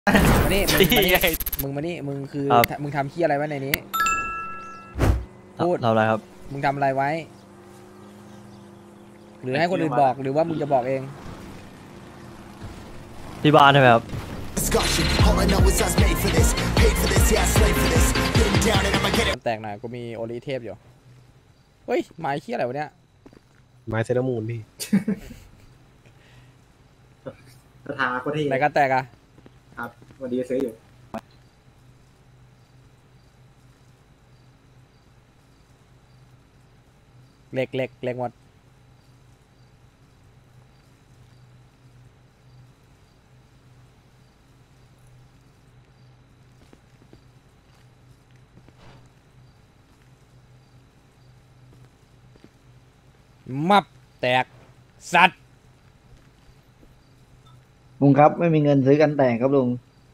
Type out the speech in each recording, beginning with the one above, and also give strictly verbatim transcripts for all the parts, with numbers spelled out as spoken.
มานี่มึงมานี่มึงมานี่มึงคือมึงทำขี้อะไรไว้ในนี้พูดทำอะไรครับมึงทำอะไรไว้หรือให้คนอื่นบอกหรือว่ามึงจะบอกเองที่บ้านใช่ไหมครับแตกหน่อยกูมีโอลิเทพอยู่เฮ้ยไม้ขี้อะไรวะเนี้ยไม้เซรามูนพี่สถาโคตรเท่ไหนกันแตกอะครับวันดีซื้ออยู่เหล็กเหล็กเหล็กหมดมับแตกสัตว์ลุงครับไม่มีเงินซื้อกันแต่งครับลุง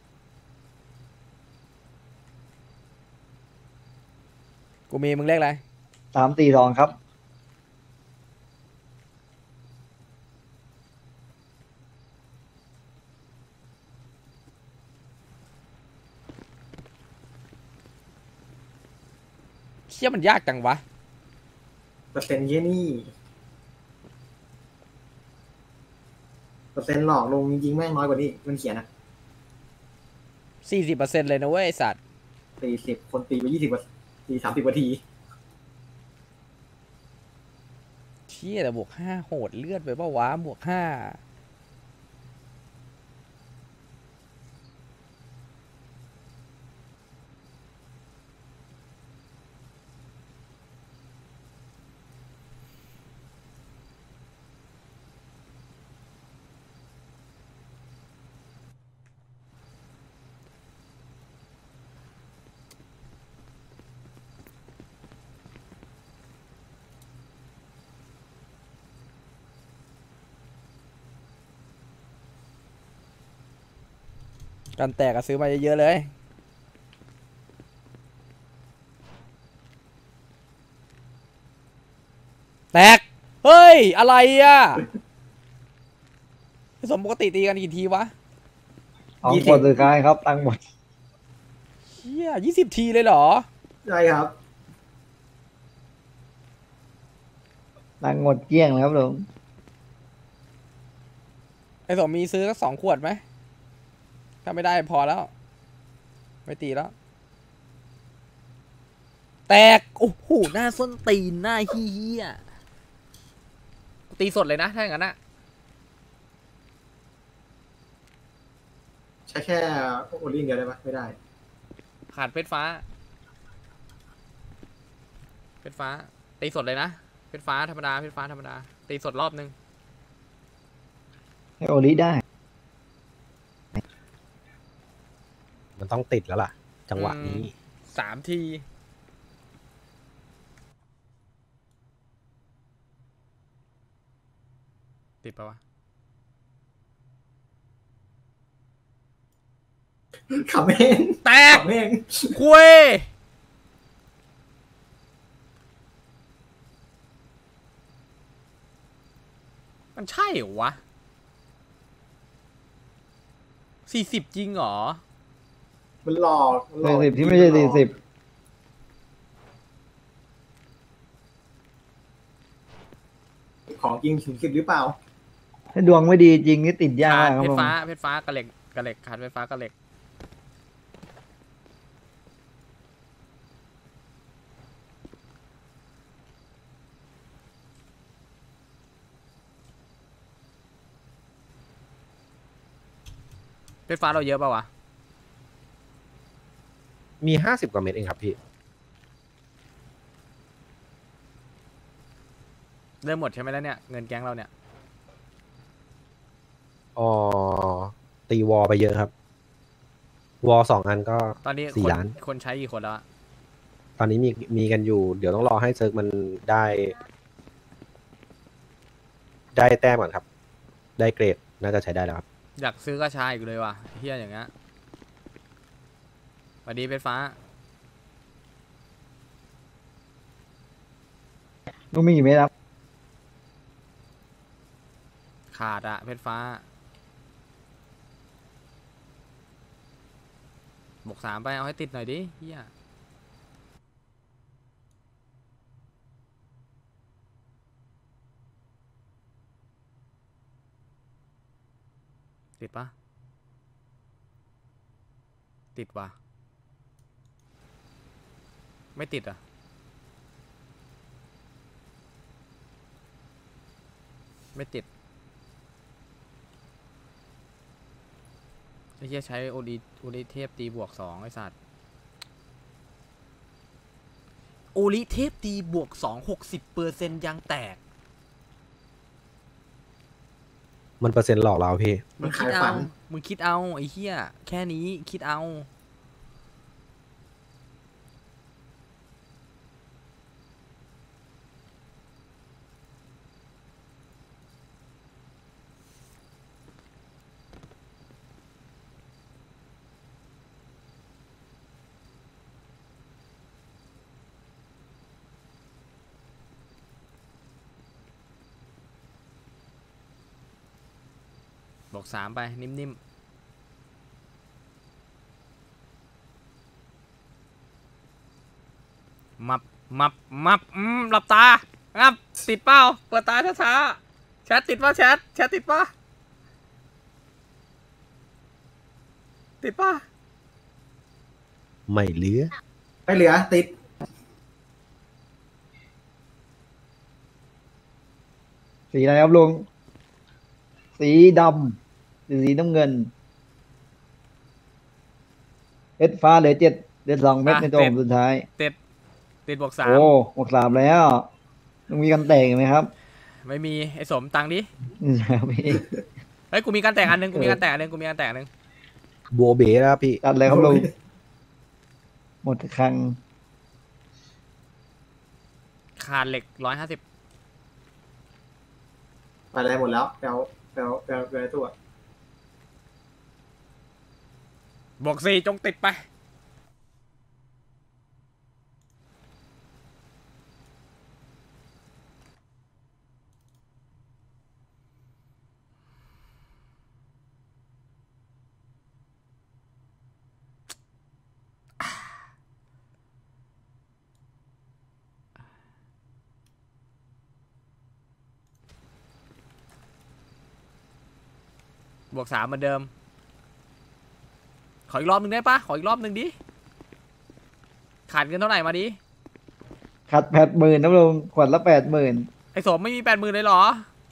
กูมีมึงเลขอะไรสามสี่สองครับเชี่ยมันยากจังวะเปอร์เซ็นต์เยี่ยนี่เปอร์เซ็นต์หลอกลงจริงๆแม่งน้อยกว่านี้มันเขียนอะสี่สิบเปอร์เซ็นต์เลยนะเว้ยไอสัตว์สี่สิบคนตีไปยี่สิบตีสามสิบนาทีเชี่ยแต่บวกห้าโหดเลือดไปเปล่าวะบวกห้ากันแตกก็ซื้อมาเยอะๆเลยแตกเฮ้ยอะไรอ่ะสมปกติตีกันกี่ทีวะสองคนสุดท้ายครับตังหมดเชี่ยยี่สิบทีเลยเหรอใช่ครับตังหมดเกลี้ยงเลยครับลุงไอสมมีซื้อสักสองขวดไหมถ้าไม่ได้พอแล้วไม่ตีแล้วแตกโอ้โหหน้าส้นตีนหน้าเฮี้ยตีสดเลยนะถ้าอย่างนั้นอะใช้แค่โอลิงเดียวได้ปะไม่ได้ขาดเพชรฟ้าเพชรฟ้าตีสดเลยนะเพชรฟ้าธรรมดาเพชรฟ้าธรรมดาตีสดรอบนึงให้โอลิได้มันต้องติดแล้วล่ะจังหวะนี้สามทีติดปะวะขำเองแตกขำเองคุยมันใช่เหรอวะสี่สิบจริงเหรอมันหลอกสี่สิบที่ไม่ใช่สี่สิบของจริงถึงสิบหรือเปล่าถ้าดวงไม่ดีจริงนี่ติดยากครับเพชรฟ้าเพชรฟ้ากระเหล็กกระเหล็กขาดเพชรฟ้ากระเหล็กเพชรฟ้าเราเยอะป่าววะมีห้าสิบกว่าเม็ดเองครับพี่เริ่มหมดใช่ไหมแล้วเนี่ยเงินแก๊งเราเนี่ยอ๋อตีวอลไปเยอะครับวอลสองอันก็ตอนนี้สี่ล้านคนใช้กี่คนแล้วตอนนี้มีมีกันอยู่เดี๋ยวต้องรอให้เซิร์ฟมันได้ได้แต้มก่อนครับได้เกรดน่าจะใช้ได้แล้วครับอยากซื้อกระชายอีกเลยว่ะเฮียอย่างเงี้ยสวัสดีเพชรฟ้าลุงมีกี่เม็ดครับขาดอะเพชรฟ้าบวกสามไปเอาให้ติดหน่อยดิเฮียติดปะติดวะไม่ติดอ่ะไม่ติดไอ้เหี้ยใช้โอดีโอดีเทพตีบวกสองไอ้สัตว์โอลิเทพตีบวกสองหกสิบเปอร์เซ็นต์ยังแตกมันเปอร์เซ็นต์หลอกเราพี่มัมึนงคิขาดยเอาฝันมึงคิดเอาไอ้เหี้ยแค่นี้คิดเอาบอกสามไปนิ่มๆมับมับมับอืมหลับตางับติดเป้าเปิดตาช้าๆแชทติดป่ะแชทแชทติดป่ะติดป่ะไม่เหลือไม่เหลือติดสีอะไรครับลุงสีดำหรือสีน้ำเงินเม็ดฟ้าเหลือเจ็ดเหลือสองเม็ดในตัวผมสุดท้ายติดติดบวกสามโอ้หกสามแล้วลุงมีกันแตกไหมครับไม่มีไอ้สมตังค์ดินี่ครับพี่เฮ้ยกูมีการแตกอันหนึงกูมีการแตกอันหนึงกูมีการแตกอันหนึงโบเบแล้วพี่ตัดเลยครับลุงหมดครั้งขาดเหล็กร้อยห้าสิบไปอะไรหมดแล้วแปลวแปลวแปลวแปลวตัวบวกสี่จงติดไปบวกสามเหมือนเดิมขออีกรอบหนึ่งได้ปะขออีกรอบหนึ่งดิขาดเงินเท่าไหร่มาดิขัดแปดหมื่นนะลุงขวดละแปดหมื่นไอ้สมไม่มีแปดหมื่นเลยเหรอ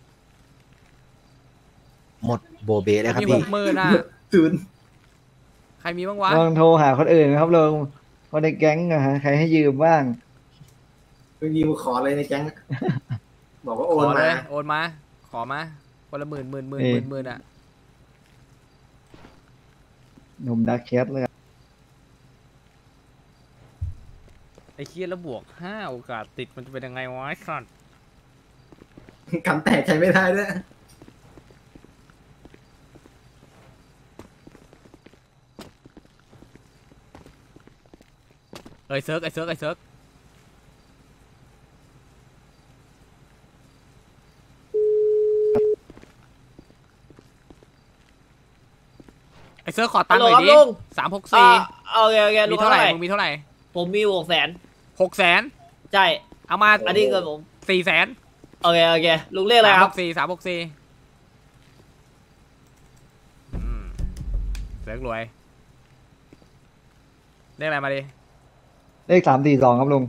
หมดโบเบแล้วครับมีหพี่กหมื่นอ่ะศูนย์ใครมีบ้างวะลองโทรหาคนอื่นไหมครับลุงคนในแก๊งอะฮะใครให้ยืมบ้างเมื่อกี้กูขอเลยในแก๊ง บอกว่าโอขนอเลมายโอนมาขอมาคนละหมื่นหมื่นหมื่นนี่หมื่นหมื่นอ่ะหนุ่มดักแคทเลยไอ้เคียแล้วบวกห้าโอกาสติดมันจะเป็นยังไงวะไอ้สัตว์กันแตกใช้ไม่ได้ด้วยเอ้ยเซิร์กไอ้เซิร์กไอ้เซิร์กไอ้เซิร์กขอตังค์หน่อยฮัลโหลดิครับลุงสามหกอ่าสี่โอเคโอเคมีลุงเท่าไหร่เท่าไหร่มึงมีเท่าไหร่ผมมีหกแสนหกแสนใช่เอามาอันนี้เงินผมสี่แสนโอเคโอเคลุงเรียกอะไรสามคหรับกสี่สามหกสี่อืมเซิร์กรวยเรียกอะไรมาดิเลขสามสี่สองครับลุง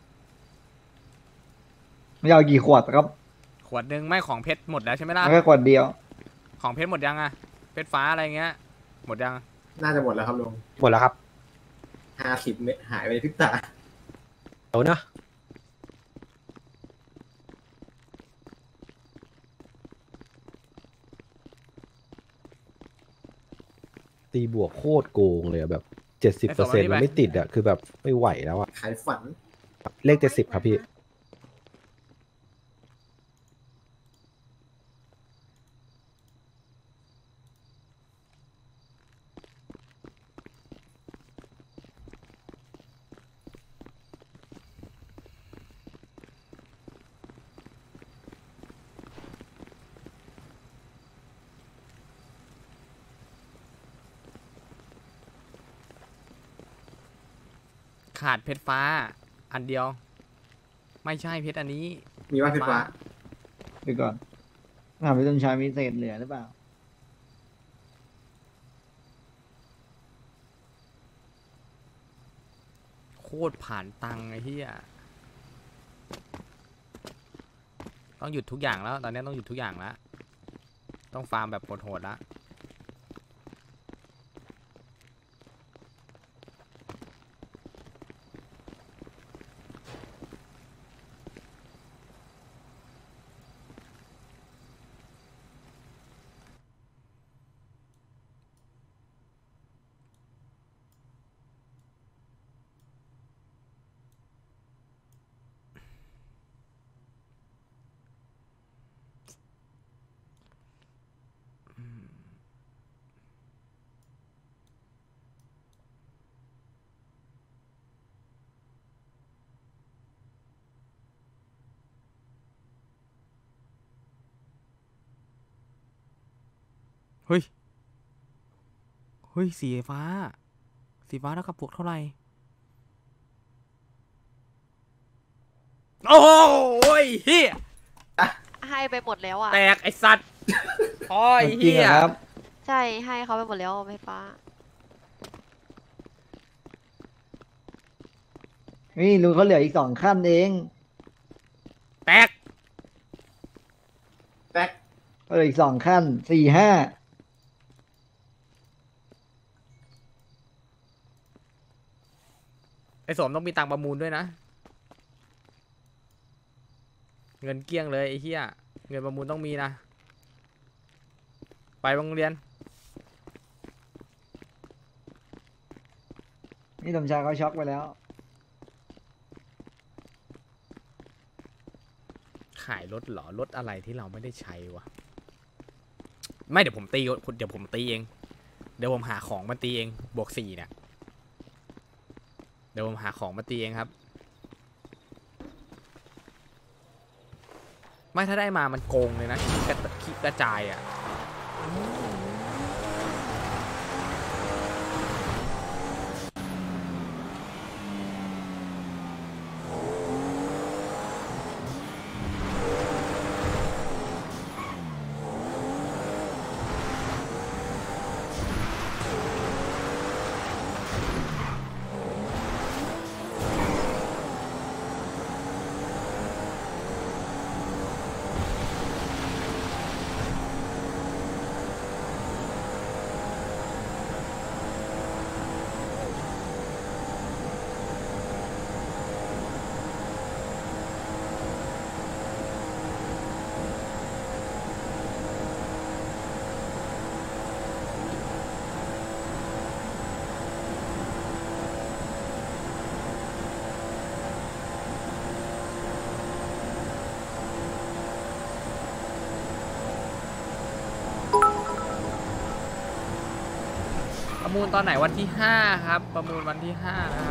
ไม่เอากี่ขวดครับขวดหนึ่งไม่ของเพชรหมดแล้วใช่ไหมล่ะเอาแค่ขวดเดียวของเพชรหมดยังอะเพชรฟ้าอะไรเงี้ยหมดยังน่าจะหมดแล้วครับลุงหมดแล้วครับห้าสิบเม็ดหายไปในพริบตาเอานะตีบวกโคตรโกงเลยอะแบบเจ็ดสิบเปอร์เซ็นต์มันไม่ติดอะคือแบบไม่ไหวแล้วอะขายฝันเลขเจ็ดสิบครับพี่ขาดเพชรฟ้า อันเดียว ไม่ใช่เพชรอันนี้มีว่าเพชรฟ้าไปก่อนถามไปต้นชายมีเศษเหลือหรือเปล่าโคตรผ่านตังค์ไอ้เหี้ยต้องหยุดทุกอย่างแล้ว ตอนนี้ต้องหยุดทุกอย่างแล้ว ต้องฟาร์มแบบโหดๆแล้วเฮ้ย เฮ้ย สีฟ้า สีฟ้าแล้วกับบวกเท่าไหร่ โอ้ยเฮียให้ไปหมดแล้วอ่ะแตกไอสัตว์โอ้ยจริเฮีงเหรยอครับใช่ให้เขาไปหมดแล้วเพชรฟ้านี่ลุงเขาเหลืออีกสองขั้นเองแตกแป๊กเขาเหลืออีกสองขั้นสี่ห้าไอสมต้องมีตังค์ประมูลด้วยนะ เงินเกลี้ยงเลยไอ้เหี้ย เงินประมูลต้องมีนะ ไปโรงเรียนนี่สมชายเขาช็อกไปแล้วขายรถเหรอ รถอะไรที่เราไม่ได้ใช้วะ ไม่เดี๋ยวผมตีเดี๋ยวผมตีเอง เดี๋ยวผมหาของมาตีเอง บวกสี่เนี่ย เดี๋ยวผมหาของมาตีเองครับ ไม่ถ้าได้มามันโกงเลยนะขี้กระขี้กระจายอ่ะ ประมูลตอนไหนวันที่ห้าครับ ประมูลวันที่ห้านะครับ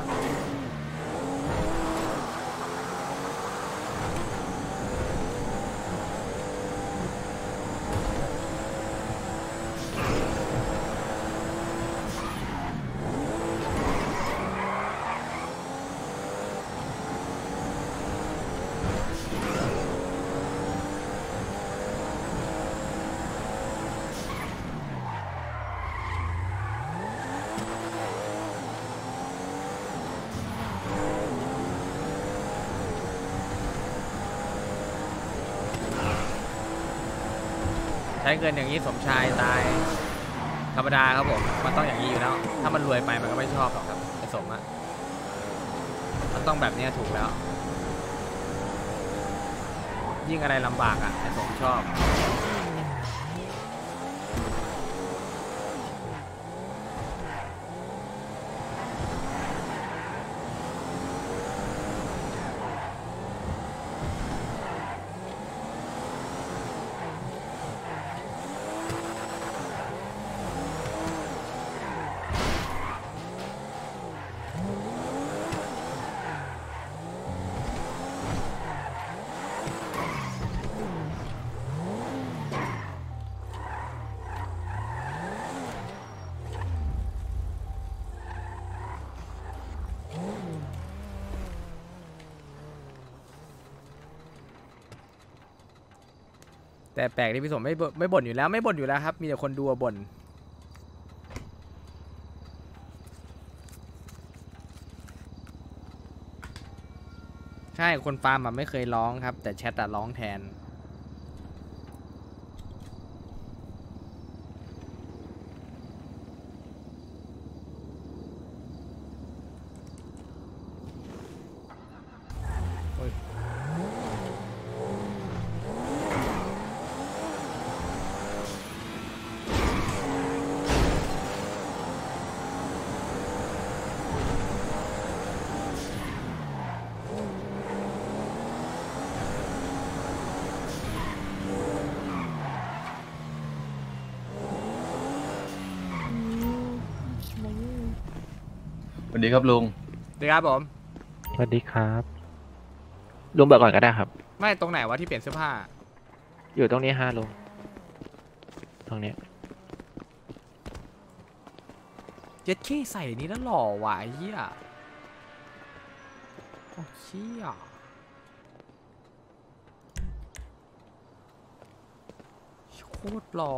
ใช้เงินอย่างนี้สมชายตายธรรมดาครับผม มันต้องอย่างนี้อยู่แล้ว ถ้ามันรวยไปมันก็ไม่ชอบหรอกครับไอ้สมอะมันต้องแบบนี้ถูกแล้ว ยิ่งอะไรลำบากอะไอ้สมชอบเแต่แปลกที่พี่สมไม่บ่นไม่บ่นอยู่แล้วไม่บ่นอยู่แล้วครับมีแต่คนดูอะบ่นใช่คนฟาร์มอะไม่เคยร้องครับแต่แชทอะร้องแทนสวัสดีครับลุงดีครับผมสวัสดีครับลุงเบิกก่อนก็ได้ครับไม่ตรงไหนวะที่เปลี่ยนเสื้อผ้าอยู่ตรงนี้ฮะลุงตรงนี้เจ็ดขี้ใส่นี้แล้วหล่อว่ะไอ้เหี้ยโอ้เชี่ยโคตรหล่อ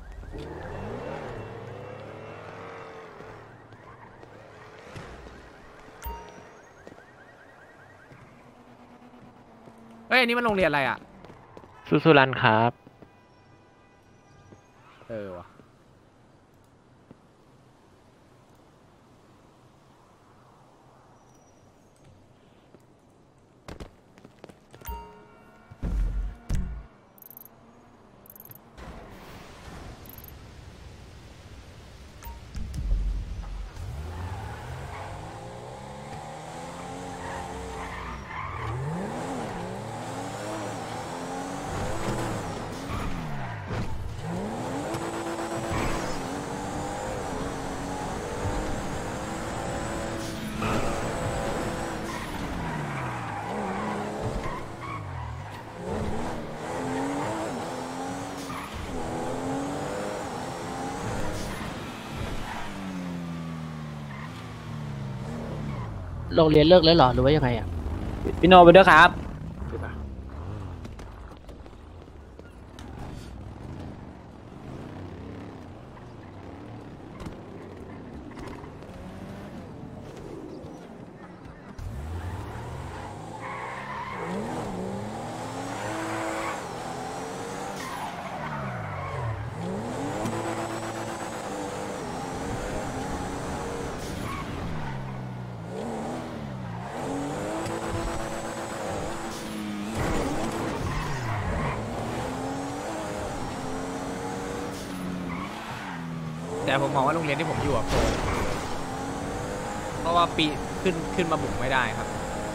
เฮ้ยอันนี้มันโรงเรียนอะไรอ่ะสุสุรันครับเออวะโรงเรียนเลิกแล้วเหรอหรือว่ายังไงอ่ะพี่โนไปด้วยครับแต่ผมมองว่าโรงเรียนที่ผมอยู่อะโกงเพราะว่าปีขึ้นขึ้นมาบุกไม่ได้ครับ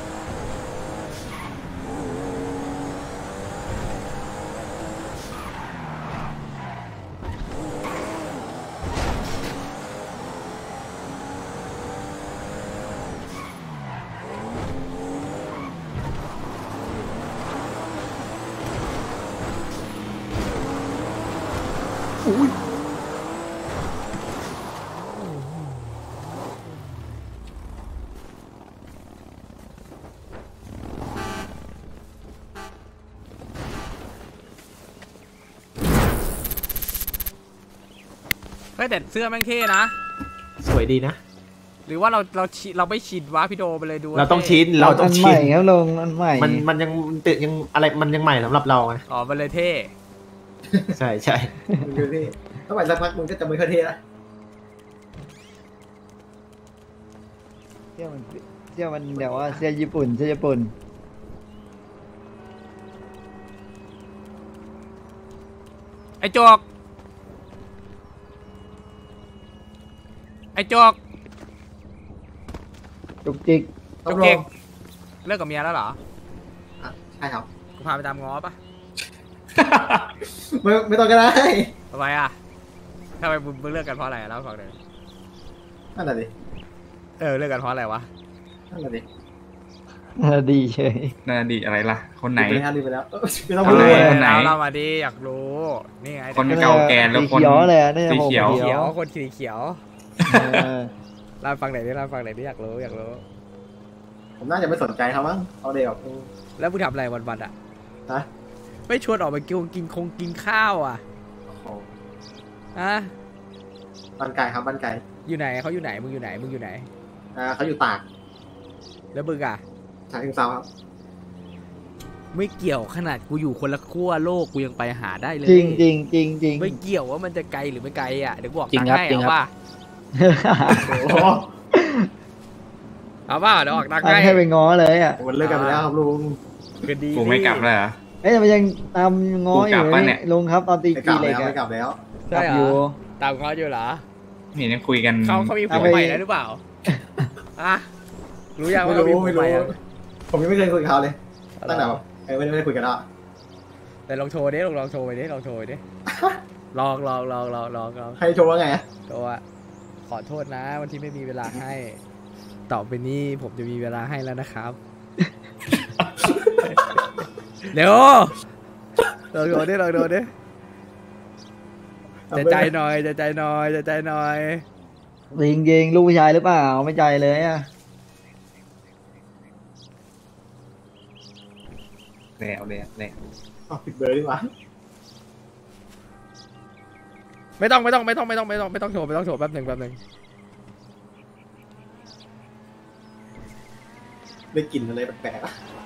เฮ้ยแต่เสื้อแม่งเท่นะสวยดีนะหรือว่าเราเราชิเราไม่ชินวะพี่โดไปเลยดูเราต้องชินเราต้องอันชิใหม่นครับลุงอันใหม่มันมันยังติดยังอะไรมันยังใหม่สำหรับเราไงอ๋อมันเลยเท่ใช่ใช่มันดูนี่ถ้าไปสักพักมึงก็จะไม่ค่อยเท่ละเสื้อมันเสื้อมันแบบว่าเสื้อญี่ปุ่นเสื้อญี่ปุ่นไอ้จกไอ้จกจุกจิกจกเก่งเลิกกับเมียแล้วเหรออ่ะใช่ครับกูพาไปตามง้อปะไม่ไม่ต้องก็ได้ทำไมอ่ะทำไมมึงเลิกกันเพราะอะไรแล้วฟังหน่อยนั่นแหละดิเออเลิกกันเพราะอะไรวะนั่นแหละดิเออดีเฉยนาดีอะไรล่ะ คนไหนลืมไปแล้วลืมไปแล้วเออไม่ต้องคพูนดไหนเลยคนไหนเรามาดิอยากรู้นี่ไงคนเก่าแก่แล้วคนสีเขียวเลยอะนี่สีผมเขียวเขียวคนสีเขียวเออเล่าให้ฟังไหนอยดิเล่าให้ฟังไหนอยดิอยากรู้อยากรู้ผมน่าจะไม่สนใจเขามั้งเอาเดี๋ยวแล้วมึงทำอะไรวันๆอ่ะฮะไม่ชวนออกไปกินกินคงกินข้าวอ่ะโอ้โหอะบ้านไก่ครับบ้านไก่อยู่ไหนเขาอยู่ไหนมึงอยู่ไหนมึงอยู่ไหนอ่าเขาอยู่ตากแล้วมึงอ่ะฉะเชิงเทราครับไม่เกี่ยวขนาดกูอยู่คนละขั้วโลกกูยังไปหาได้เลยจริงจริงจริงจริงไม่เกี่ยวว่ามันจะไกลหรือไม่ไกลอ่ะเดี๋ยวบอกจริตังงครับค์ให้จริงเอาครับป่ะโอ้โหเอาป่ะเดี๋ยวออกตังค์อันให้ให้ไปง้อเลยอ่ะมันเลิกกันไปแล้วครับลุงก็ดีกูไม่กลับเลยเหรอเอ้ยแต่มันยังตามง้ออกูกลัยู่บปะนะเนี่ยลุงครับตอนตีไม่กลักีบเหล็แล้วกอะไม่กลับแล้วใช่กลับเหรอยู่อตามเขาอยู่เหรอนี่ยังคุยกันเขาเขามีผัวเอาไปใหม่แล้วหรือเปล่าอะรู้ยังไม่ว่าเขามีรู้ผัวไม่ใหม่รู้อะผมยังไม่เคยคุยกับเขาเลยตั้งแต่แบบเออไม่ได้ไม่ได้คุยกันแล้วแต่ลองโชว์ดิลองลองโชว์ไปดิลองโชว์ไปดิลองลองลองลองลองลองให้โชว์ว่าไงอะโชว์อะขอโทษนะวันที่ไม่มีเวลาให้ ต่อไปนี้ผมจะมีเวลาให้แล้วนะครับ เดี๋ยวลองโดนดิลองโดนดิจะใจหน่อยจะใจหน่อยจะใจหน่อยจริงจริงลูกผู้ชายหรือเปล่าไม่ใจเลยอ่ะแล้วแล้วแล้วอ๋อปิดเบอร์ดีกว่าไม่ต้องไม่ต้องไม่ต้องไม่ต้องไม่ต้องไม่ต้องโชว์ไม่ต้องโชว์แป๊บหนึ่งแป๊บหนึ่งได้กลิ่นอะไรแปลกๆอะ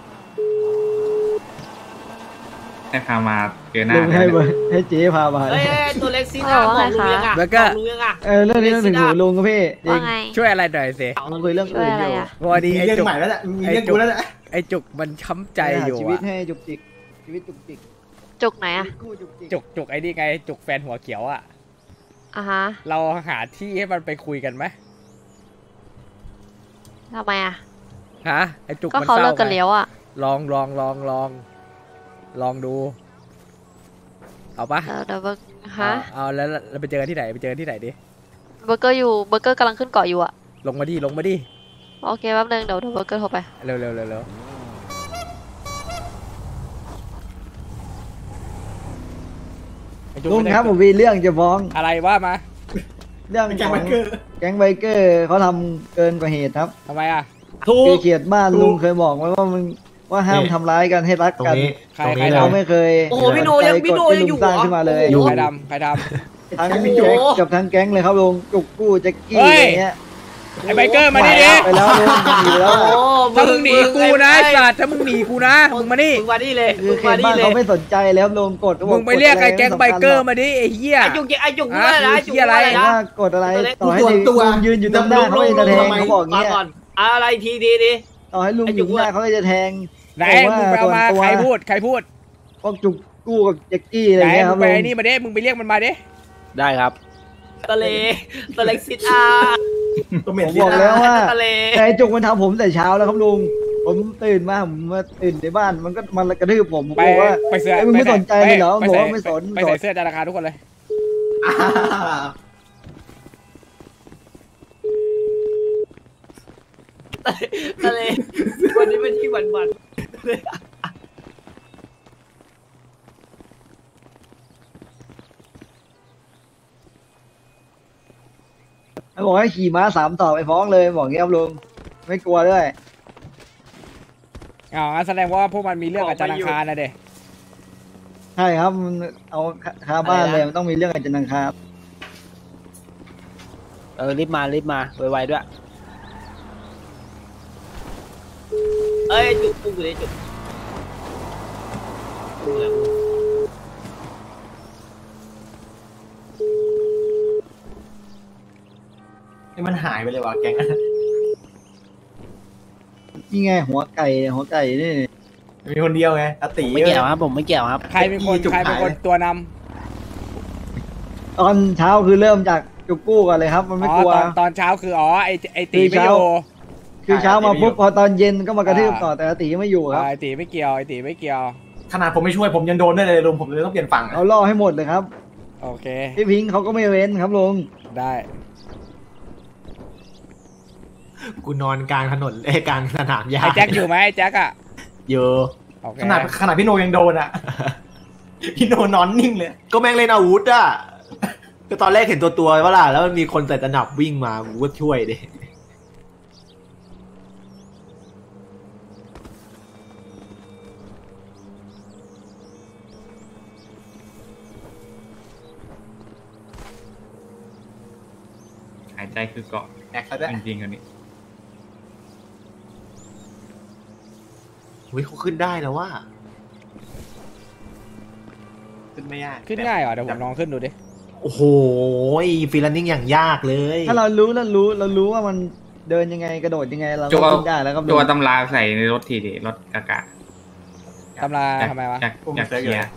ให้พามาเจอหน้าลุงเดี๋ยวให้เนี่ยเบอร์ให้เจ๊พามาเอ้ยเอ้ยตัวเล็กซีด้าบอกลุงยังอ่ะบอกลุงยังอ่ะเออเรื่องนี้ต้องถึงหูลุงก็พี่จริว่าง ไงช่วยอะไรหน่อยสิลุงคุยเรื่องช่วยอื่นอะอไรยู่อ่ะพอดีมีไอ้เรื่องจุกใหม่แล้วแหละมีเรื่องกูแล้วแหละไอ้จุกมันช้ำใจอยู่ชีวิตอะให้จุกจิกชีวิตจุกจิกจุกไหนอ่ะกู้จุกจิกจุกจุกไอ้นี่ไงจุกแฟนหัวเขียวอ่ะอ่ะฮะเราหาที่ให้มันไปคุยกันไหมทำไมอ่ะฮะไอ้จุกก็มันเขาเศร้าเลิกกันไงแล้วอ่ะลองลองลองลองลองดู เอาปะเดี๋ยวเดี๋ยวเบอร์ฮะเอาเอาแล้วเราไปเจอกันที่ไหนไปเจอกันที่ไหนดิเบอร์เกอร์อยู่เบอร์เกอร์กำลังขึ้นเกาะอยู่อ่ะลงมาดิลงมาดิโอเคแป๊บนึงเดี๋ยวเดี๋ยวเบอร์เกอร์โทรไปเร็วเร็วเร็วเร็วไอ้จุกลุงไม่ได้ครับผมมีเรื่องจะฟ้องอะไรว่ามาเรื่องเป็นขแก๊งองไบเกอร์แก๊งไบเกอร์เขาทำเกินกว่าเหตุครับทำไมอ่ะถูคือก เขียดบ้านลุงเคยบอกไว้ว่ามันว่าห้ามทำร้ายกันให้รักตรงกันนี้ใครตรงใครนี้ทเลเขายไม่เคยโอ้โหพี่โนยังพี่โนยังอยู่สร้างขึ้นมาเลยำโอ้ใคโหรทำใครททั้งโอ้โหแจ็คกับทั้งแก๊งเลยครับลุงจุกกู้แจ็คกี้เฮ้อะยไรเงี้ยำไอ้ไบเกอร์มานี่ดิไปแล้วลุงหนีไปแล้วโอ้อะโหถ้ามึงหนีกูนะไอ้สัตว์ถ้ามึงหนีกูนะมึงมานี่มึงมานี่เลยคืมึอง เขมาตนี่บ้านเลยเขาไม่สนใจแล้วลุงกดขาบมึอกงไปเรียกฎะไอ้แก๊งม่ไบสำคัญเกอร์หมาดิไอ้เหี้ยไอ้จุกไอ้จุกพูดอะไรนะอ่ะจุกพูดอะไรรอกนะว่ากดอะไรตัวเล็กต่อให้ลุงตัวยืนอยู่ตรงหน้าเขาจะแทงทำไมเขาบอกฟังเงี้ยก่อนอะไรทีดีดิต่อให้ลุงไอ้อจุยู่กหน้าเขาจะแทงไหนมึงไปเอามาใครพูดใครพูดพวกจุกกู้กับแจ็คกี้อะไรไหนเงี้ยคมึรับงไปลุงไอ้นี่มาดิมึงไปเรียกมันมาดิได้ครับตะเลตะเล็กซิดอาตัวเหม็นผมลิ้บอกนแล้วว่าตะเลแต่ไอ้จุกมันทำผมแต่เช้าแล้วครับลุงผมตื่นมาผมมาตื่นในบ้านมันก็มันกระทืบผมผมไปบอกว่าไปเสื้อไอ้มึงไม่สนใจเลยเหรอไปบอกใส่ว่าไม่สนไปไม่สใส่นเสื้อธนาคารทุกคนเลยอ่าตะเลวันนี้เป็นที่หวันหวันไอ้บอกให้ขี่ม้าสามต่อไปฟ้องเลยบอกเงี้ยครับลุงไม่กลัวด้วยอ๋องั้นแสดงว่าพวกมันมีเรื่องกับธนาคารนะเด็ใช่ครับมันเอาคาบ้านเลยมันต้องมีเรื่องกับจันทร์อังคารเออรีบมารีบมาไวๆด้วยเอ้ยจุกกูเลยจุกกูเลยนี่มันหายไปเลยว่ะแก๊งนี่ไงหัวไก่หัวไก่นี่มีคนเดียวไงอติไม่เกี่ยวครับผมไม่เกี่ยวครับใครเป็นคนจุกใครเป็นคนหายตัวนตอนเช้าคือเริ่มจากจุกกู้กันเลยครับ มันำไม่อ๋อกลัวตอนตอนเช้าคืออ๋อไอไอตีคือไม่เช้าอยู่คือเช้ามาปุ๊บพอตอนเย็นก็มากระทืบต่อแต่อาตีไม่อยู่คอ่ารับไอตีไม่เกี่ยวไอตีไม่เกี่ยวขนาดผมไม่ช่วยผมยังโดนได้เลยลุงผมเลยต้องเปลี่ยนฝั่งอะเอาล่อให้หมดเลยครับโอเคพี่พิงค์เขาก็ไม่เว้นครับลุงได้กูนอนกลางถนนเอ้ยกลางสนามหญ้าไอแจ็คอยู่ไหมไอแจ็คอะเยอะโอเคขนาดขนาดพี่โนยังโดนอ่ะ พี่โนนอนนิ่งเลยก็แม่งเล่นอาวุธอ่ะ ก็ตอนแรกเห็นตัวตัวว่าล่ะ แล้วมันมีคนใส่ตะหนับวิ่งมากูก็ช่วยดิไใจคือเกาะแม็กซ์ด้วยจริงๆอันนี้อุ้ยเขาขึ้นได้แล้วว่าขึ้นไม่ยากขึ้นง่ายเหรอเดี๋ยวผมลองขึ้นดูดิโอ้โหฟรีแลนนิ่งอย่างยากเลยถ้าเรารู้เรารู้เรารู้ว่ามันเดินยังไงกระโดดยังไงเราจัก็วขึ้นได้แล้วครับลุจัวงตำราใส่ในรถทีเดีรถกากาตำราอยากทำไมวะอยากอยากเคลียร์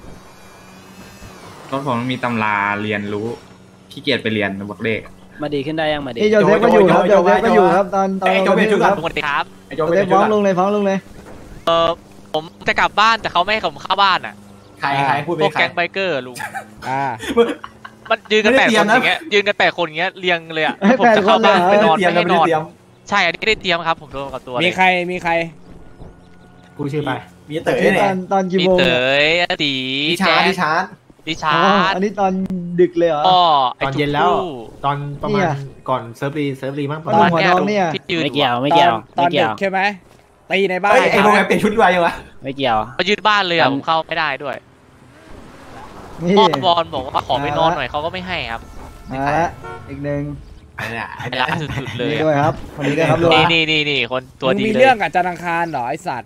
รถผมมันมีตำราเรียนรู้ขี้เกียจไปเรียนบวกเลขมาดีขึ้นได้ยังมาดีนี่โจเซฟก็อยู่ครับโจเซฟก็อยู่ครับตอนตอนไอ้โจเราเป็นชุดคก่อรันบสวัสดีครับไอ้โจโจเป็เซนฟชุดฟ้องก่อนลุงเลยฟ้องลุงเลยเออผมจะกลับบ้านแต่เขาไม่ให้ผมเข้าบ้านอ่ะใครใครพูดพไปวกใครแก๊งไบเกอร์ลุงอ่ามันยืนกันไม่แปได้ดเตรีคยมนนะอย่างเงี้ยยืนกันแปดคนอย่างเงี้ยเรียงเลยอ่ะให้ผมแปดจะคเข้านเลยบ้านเหรอไปนอนเตรียมไม่ไม่ให้นได้อนเตรียมใช่อันนี้ไม่ได้เตรียมครับผมโดนกับตัวเลยมีใครมีใครกูชื่อไปมีเต๋อนี่เนี่ตอย นตอนกี่มีโมงเตเนี่ย๋ยตีดิชาแจ๊ร์ดิคชาร์ดดิอ๋ชาอร์ดอันนี้ตอนดึกเลยเหรอก็ไอตอนจุเย็กนแล้วคู่ตอนประเนี่มาณยก่อนเซิร์ฟรีเซิร์ฟรีมั้งประตมาอนณหัวเนี้ยน้องเนี่ยที่ยืนไม่อเกี่ยวอะไม่เกี่ยวตอนไม่เกี่ดึยวกใช่ไหมตีในบ้านเฮ้ยไอ้โรงแรมเปลี่ยนชุดไวยังวะไม่เกี่ยวมายืนบ้านเลยอ่ะผมเข้าไม่ได้ด้วยนี่พ่อบอลบอกว่าขอไปนอนหน่อยเขาก็ไม่ให้ครับมาละอีกหนึ่งไอ้เนี่ยไอ้ไอ้เนี่ยร้านสุดๆเลยนี่อะด้วยครับคนนี้ด้วยครับลุงนี่นี่นี่นี่คนตัวมึงดีมีเลยเรื่องกับจันทร์อังคารเหรอไอสัตว์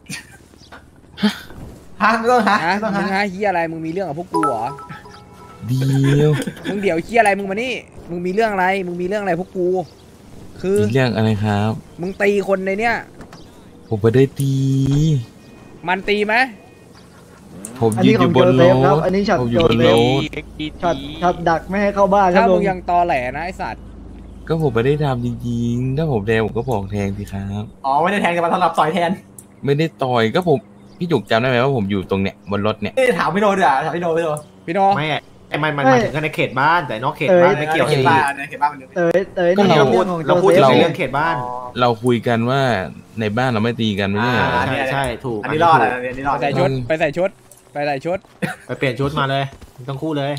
ฮะไม่ต้องฮะฮะไม่ต้องมึงฮะฮะเฮียอะไรมึงมีเรื่องกับพวกกูเหรอเดียวมึงเดี๋ยวเฮียอะไรมึงมานี่มึงมีเรื่องอะไรมึงมีเรื่องอะไรพวกกู คือมีเรื่องอะไรครับมึงตีคนในเนี้ยผมไม่ได้ตีมันตีไหมผมอันยืนี้นขอองยู่บโจนเซรฟครับถอันนี้ช็อตผมอโจยู่บนเซรฟถช็อตช็อตดักไม่ให้เข้าบ้านครัถ้าบลุมึงงยังตอแหลนะไอสัตว์ก็ผมไม่ได้ทำจริงๆ ถ้าผมแทงผมก็บอกแทงสิครับอ๋อไม่ได้แทงแต่มาสำหรับต่อยแทนไม่ได้ต่อยก็ผมพี่จุกจำได้ไหมว่าผมอยู่ตรงเนี้ยบนรถเนี่ยนี่ถามพี่โนด้วยอ่ะถามพี่โนพี่โนพี่โนไม่ไอ้มันมันมาถึงกันในเขตบ้านแต่นอกเขตบ้านไม่เกี่ยวเขสิตบ้านเนี่ยเขตบ้านมันเต๋ยเต๋ยก็นี่เราเรื่องของโจเราพูดเซถึฟงเรื่องเขตบ้านเราคุยกันว่าในบ้านเราไม่ตีกันไม่ใช่เหรอใช่ใช่ถูกอันนี้รอดอ่ะอันนี้รอดใส่ชุดไปใส่ชุดไปใส่ชุดไปเปลี่ยนชุดมาเลยทั้งคู่เลย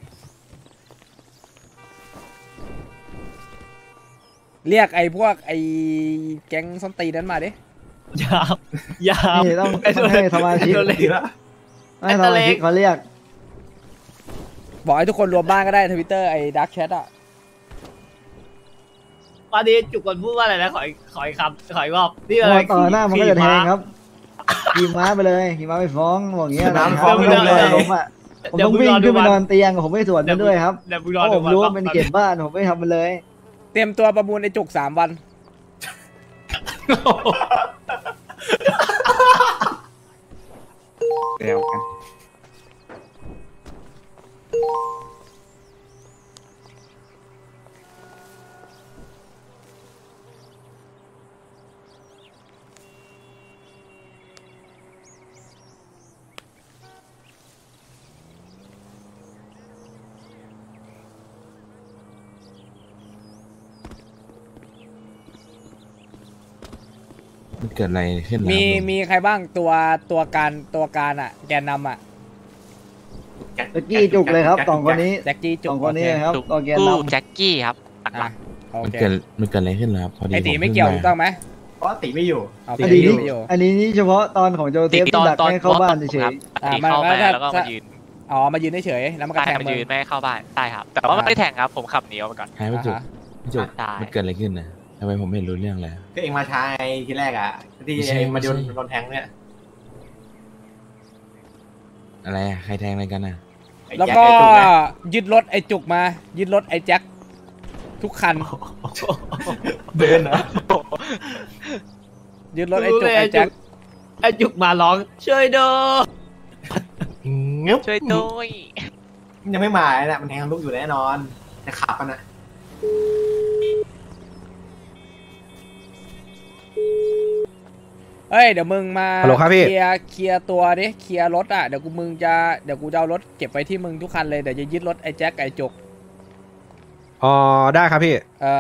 เรียกไอ้พวกไอ้แก๊งส้นตีนนั้นมาดิยาวยาวนี่ต้องต้องให้สมาชิกโดนเลยละให้สมาชิกเขาเรียกบอกให้ทุกคนรวมบ้านก็ได้ทวิตเตอร์ไอ้ดักแชทอ่ะวันนี้จุกคนพูดว่าอะไรนะขออีกขออีกคำขออีกรอบนี่อะไรต่อหน้ามันก็จะแทงครับขี่ม้าไปเลยขี่ม้าไปฟ้องบอกอย่างเงี้ยนะฟ้องไม่ได้เลยผมอ่ะผมต้องวิ่งขึ้นไปนอนเตียงผมไม่สวนมันด้วยครับเดี๋ยวมึงเพรอราะดูผมรู้ว่าเป็นเขตบ้านผมไม่ทำมันเลยเตรียมตัวประมูลไอ้จุกสามวันแล้วกันมันเกิดอะไรขึ้นล่ะมีครับมีใครบ้างตัวตัวการตัวการอ่ะ แกนนำอ่ะตะกี้จุกเลยครับสองคนนี้แจ็คกี้จุสกองคนนี้ครับจุกตัวแกนคู่นำแจ็คกี้ครับหลัอ่ะกโอมันเคเกิดมันเกิดอะไรขึ้นล่ะครับพอดีไอ้ตีผมไม่เกี่ยวพิ่ถูกต้องไหมเพราะติไม่อยู่เอาอันตีนี้ไม่อยู่อันนี้นี่เฉพาะตอนของโจๆเซฟที่ดักไม่ให้เข้าบ้านเฉครัยบตีเข้ามาแล้วก็มายืนอ๋อมายืนเฉยๆแล้วมันก็ใช่แทงมามึงยืนไม่ให้เข้าบ้านใช่ครับ แต่ว่ามันไม่ได้แทงครับผมขับหนีออกมาก่อนหายพี่จุกอ่าฮะพี่จุกได้มันเกิดอะไรขึ้นนะทำไมผมไม่รู้เรื่องเลยก็เองมาช้าไงทีแรกอ่ะที่ไม่ใช่เองมาโดนไม่ใช่โดนแทงเนี่ยอะไรอะใครแทงอะไรกันอ่ะไอ้แล้วจ็คก็ไอ้จุกไงยึดรถไอ้จุกมา ยึดรถไอ้แจ็คทุกคันเดินเหรอยึดรถไอ้จุกไอ้แจ็คไอ้จุกมาร้องช่วยด้วยเงี้ยช่วยด้วยยังไม่มาเลยนะมันแทงลูกอยู่แน่นอนจะขับมันอ่ะเฮ้ยเดี๋ยวมึงมาฮัลโหลครับพี่เคลียร์เคลียร์ตัวดิเคลียร์รถอ่ะเดี๋ยวกูมึงจะเดี๋ยวกูจะเอารถเก็บไว้ที่มึงทุกคันเลยเดี๋ยวจะยึดรถไอ้แจ็คไอ้จุกอ๋อได้ครับพี่เออ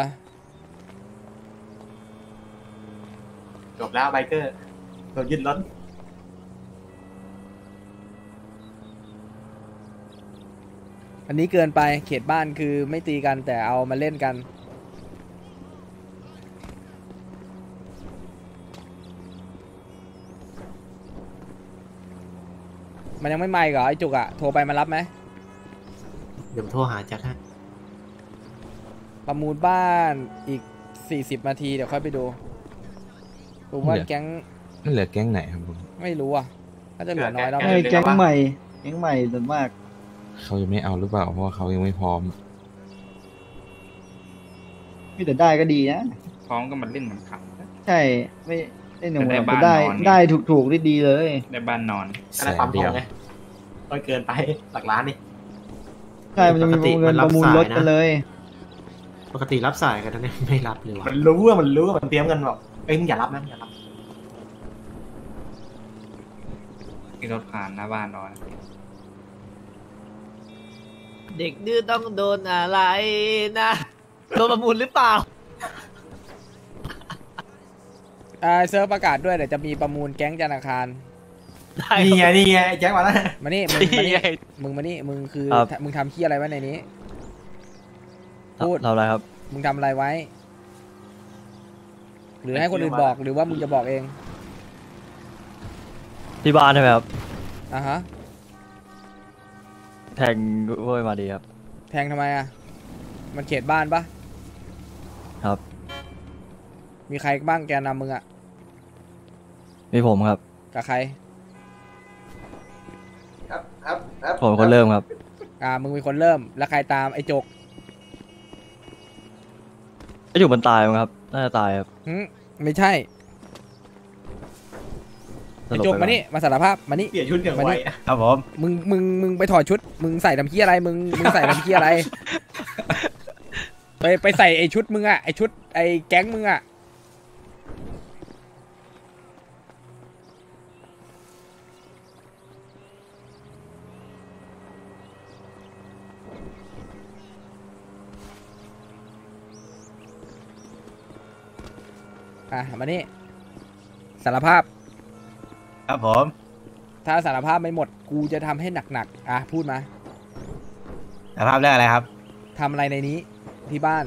จบแล้วไบเกอร์โดนยึดรถอันนี้เกินไปเขตบ้านคือไม่ตีกันแต่เอามาเล่นกัน มันยังไม่มาอีกเหรอไอ้จุกอะโทรไปมารับไหมเดี๋ยวผมโทรหาแจ็คฮะประมูลบ้านอีกสี่สิบนาทีเดี๋ยวค่อยไปดูผมว่าแก๊งนั่นเหลือแก๊งไหนครับผมไม่รู้อ่ะน่าจะเหลือน้อยแล้วให้แก๊งใหม่แก๊งใหม่ส่วนมากเขายังไม่เอาหรือเปล่าเพราะว่าเขายังไม่พร้อมมีแต่ได้ก็ดีนะพร้อมก็มันเล่นเหมือนขังใช่ไม่ได้หนึ่งแต่ได้วันบ้านได้นอนไงได้ถูกถูกๆได้ดีเลยได้บ้านนอนอะไรปั๊มทองไงก็เกินไปหลักล้านนี่ใช่มันจะมีเงินประมูลรถกันเลยปกติรับสายกันนะเนี่ยไม่รับเลยว่ะมันรู้ว่ามันรู้ว่ามันเตรียมกันแบบเอ้ยมึงอย่ารับนะมึงอย่ารับที่รถผ่านหน้าบ้านนอนเด็กดื้อต้องโดนอะไรนะโดนประมูลหรือเปล่าอ่าเซิร์ฟประกาศด้วยเดี๋ยวจะมีประมูลแก๊งจันทร์อังคารนี่ไงนี่ไงไอ้แจ็คมาแล้วมานี่มึงมานี่มึงมานี่มึงคือมึงทำขี้อะไรไว้ในนี้พูดทำอะไรครับมึงทำอะไรไว้ หรือให้คนอื่นบอกหรือว่ามึงจะบอกเองที่บ้านใช่ไหมครับอ่ะฮะแทงเว้ยมาดีครับแทงทำไมอ่ะมันเขตบ้านปะครับมีใครบ้างแกนนำมึงอ่ะมีผมครับกับใครครับครับครับผมคนเริ่มครับอ่ามึงเป็นคนเริ่มแล้วใครตามไอ้จกไอ้อยู่บนตายมั้งครับ น่าจะตายครับหึไม่ใช่ไอ้จกมานี่มาสารภาพมานี่เปลี่ยนชุดอย่างไวอะครับผมมึงมึงมึงไปถอดชุด มึงใส่ทำขี้อะไรมึงมึงใส่ทำขี้อะไร ไปไปใส่ไอ้ชุดมึงอะไอ้ชุดไอ้แก๊งมึงอะอ่ะมานี่สารภาพครับผมถ้าสารภาพไม่หมดกูจะทำให้หนักๆอ่ะพูดมาสภาพเรื่องอะไรครับทำอะไรในนี้ที่บ้าน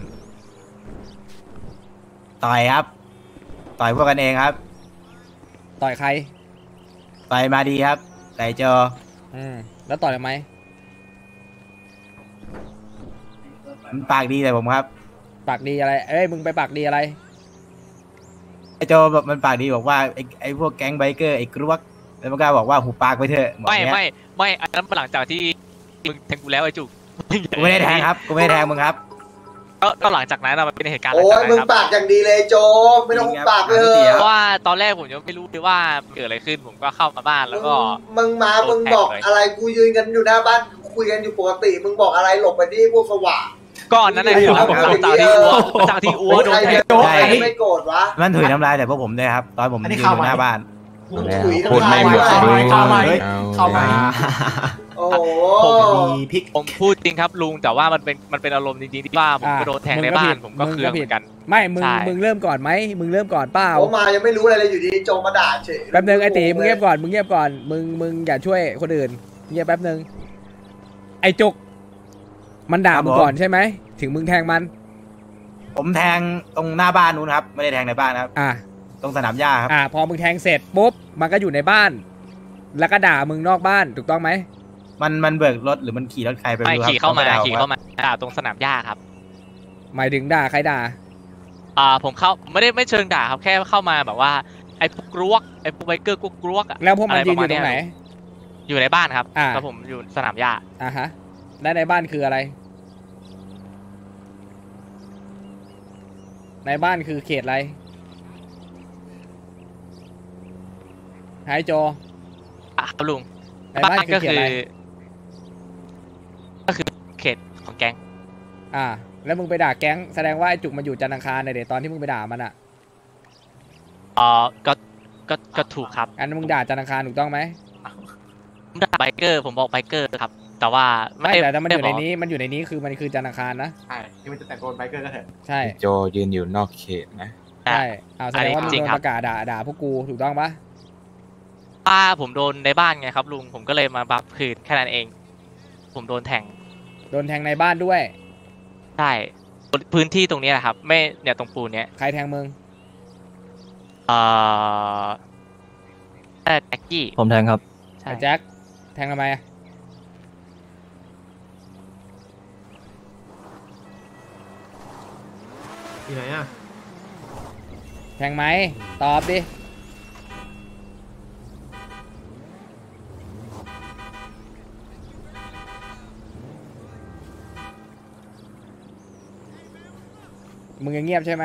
ต่อยครับ ต่อยพวกกันเองครับต่อยใครต่อยมาดีครับต่อยเจออืมแล้วต่อยทำไมมันปากดีแต่ผมครับปากดีอะไรเอ้ยมึงไปปากดีอะไรไอ้โจแบบมันปากดีบอกว่าไอ้ไอ้พวกแก๊งไบเกอร์ไอ้กรวกแล้วมันก็บอกว่าหูปากไปเถอะบอกไม่เงี้ยไม่ไม่อันนั้นหลังจากที่มึงแทงกูแล้วไอ้จุกกูไม่ได้แทงครับกูไม่ได้แทงมึงครับก็ก็หลังจากนั้นอะมันเป็นเหตุการณ์หลัโอ้งจากยนั้นมึงครับปากอย่างดีเลยโจไม่ต้องปากเลยเพราะว่าตอนแรกผมยังไม่รู้เลยว่าเกิดอะไรขึ้นผมก็เข้ามาบ้านแล้วก็มึงมามึงบอกอะไรกูยืนกันอยู่หน้าบ้านคุยกันอยู่ปกติมึงบอกอะไรหลบไปที่พวกสว่างก่อนนั้นนะคือผมหลังจากที่อัวหลังจากที่อัวโดนแทงโจไม่โกรธวะมันถุยน้ำลายแต่พวกผมด้วยครับ ตอนผมยืนอยู่หน้าบ้านพูดไม่หมดเข้าเลมาย เข้ามาเข้ามาเอาโอ้โหมีพริกผมพูดจริงครับลุงแต่ว่ามันเป็นมันเป็นอารมณ์จริงๆที่ว่าผมก็โดนแทงในบ้านผมก็เคืองเหมือนกันไม่มึงใช่มึงเริ่มก่อนไหมมึงเริ่มก่อนเปล่าผมมายังไม่รู้อะไรเลยอยู่ดีโจมาด่าเฉยแป๊บนึงไอ้ตีมึงเงียบก่อนมึงเงียบก่อนมึงมึงอย่าช่วยคนอื่นเงียบแป๊บนึงไอ้จุกมันด่ามึงก่อนใช่ไหมถึงมึงแทงมันผมแทงตรงหน้าบ้านนู้นครับ ไม่ได้แทงในบ้านครับอ่ะตรงสนามหญ้าครับอ่ะพอมึงแทงเสร็จปุ๊บมันก็อยู่ในบ้าน แล้วก็ด่ามึงนอกบ้านถูกต้องไหมมันมันเบิกรถหรือมันขี่รถใครไปไม่รู้ครับขี่เข้ามาขไขี่เข้ามาด่าตรงสนามหญ้าครับหมายถึงด่าใครด่าอ่าผมเข้าไม่ได้ไม่เชิงด่าครับแค่เข้ามาแบบว่าไอ้พวกกรวกไอ้พวกไบเกอร์กกรวกอะแล้วพวกมันะยืนปอระาณยู่ตรงไหนเอยู่ในบ้านครับอ่าแล้วผมอยู่สนามหญ้าอ่ะฮะและในบ้านคืออะไร ในบ้านคือเขตอะไรไฮโจอ่ะครับลุงในบ้านคือก็เขตคืออะไรก็คือเขตของแก๊งอ่า แล้วมึงไปด่าแก๊งแสดงว่าไอ้จุกมันอยู่จันทร์อังคารในเดี๋ยวตอนที่มึงไปด่ามันอ่ะอ๋อก็ก็ก็ถูกครับอันนั้นมึงด่าจันทร์อังคารถูกต้องไหมผมด่าไบเกอร์ผมบอกไบเกอร์ครับ แต่ว่าไม่ไม่แต่ถ้ามันอยู่ในด้บกนี้มันอยู่ในนี้คือมันคือจันทร์อังคารนะใช่ที่มันจะแต่งตัวไบเกอร์ก็เถอะใช่โจยืนอยู่นอกเขตนะใช่เอาแสดงว่ามึงจริโดงนครับประกาศด่าด่าพวกกูถูกต้องปะป้าผมโดนในบ้านไงครับลุงผมก็เลยมาบัฟคืนแค่นั้นเอง ผมโดนแทงโดนแทงในบ้านด้วยใช่พื้นที่ตรงนี้แหละครับ ไม่เนี่ยตรงปูนเนี้ยใครแทงมึงเอ่อแจ็คกี้ผมแทงครับใช่ไอ้แจ็คแทงทำไมอะอยู่ไหนอ่ะแพงไหมตอบดิมึงยังเงียบใช่ไหม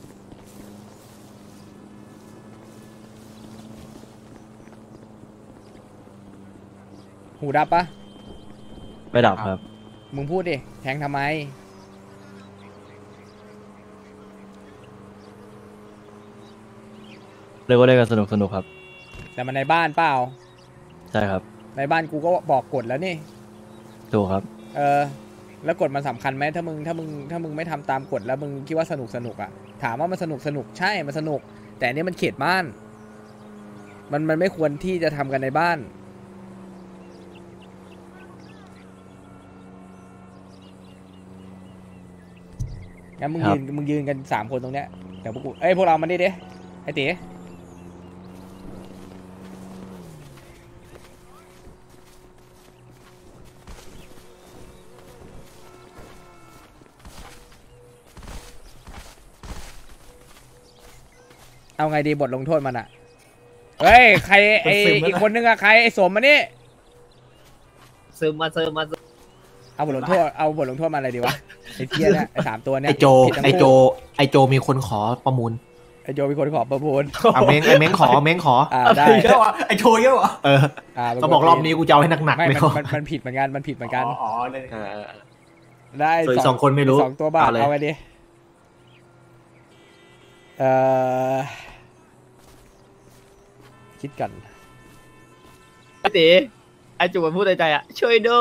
หูดับปะไม่ดับครับมึงพูดดิแทงทำไมเรียกว่าเล่นกันสนุกสนุกครับแต่มันในบ้านเปล่าใช่ครับในบ้านกูก็บอกกฎแล้วนี่ถูกครับเออ แล้วกฎมันสำคัญไหมถ้ามึงถ้ามึงถ้ามึงไม่ทำตามกฎแล้วมึงคิดว่าสนุกสนุกอ่ะถามว่ามันสนุกสนุกใช่มันสนุก แต่อันนี้มันเขตบ้าน มันมันไม่ควรที่จะทำกันในบ้านงั้นมึงครัยืบนมึงยืนกันสามคนตรงเนี้ยเดี๋ยวพวกกูเอ้ยพวกเรามาดิเด้ไอ้ตีเอาไงดีบทลงโทษมันอะเฮ้ยใครไออีกคนนึงอะใครไอสมมานี่ซึมมาซึมมาซึมเอาบทลงโทษเอาบทลงโทษมาอะไรดีวะไอเทียเนี่ยไอสามตัวเนี่ยไอโจผิดทั้งไอคู่โจไอโจมีคนขอประมูลไอโจมีคนขอประมูลเอาเม้งไอเม้งขอเม้งขออ่าได้เยอะวะไอโชเยอะวะเอออ่าเขาบอกรอบนี้กูจะเอาให้หนักๆไม่ไม่มันเขามันมันผิดเหมือนกันมันผิดเหมือนกันอ๋อเลยได้ส่วนอีกสองคนไม่รู้สองตัวบ้าเอาเลยเอาไว้ดิเอ่อคิดกันไอตีไอจูมันพูดในใจอ่ะช่วยดู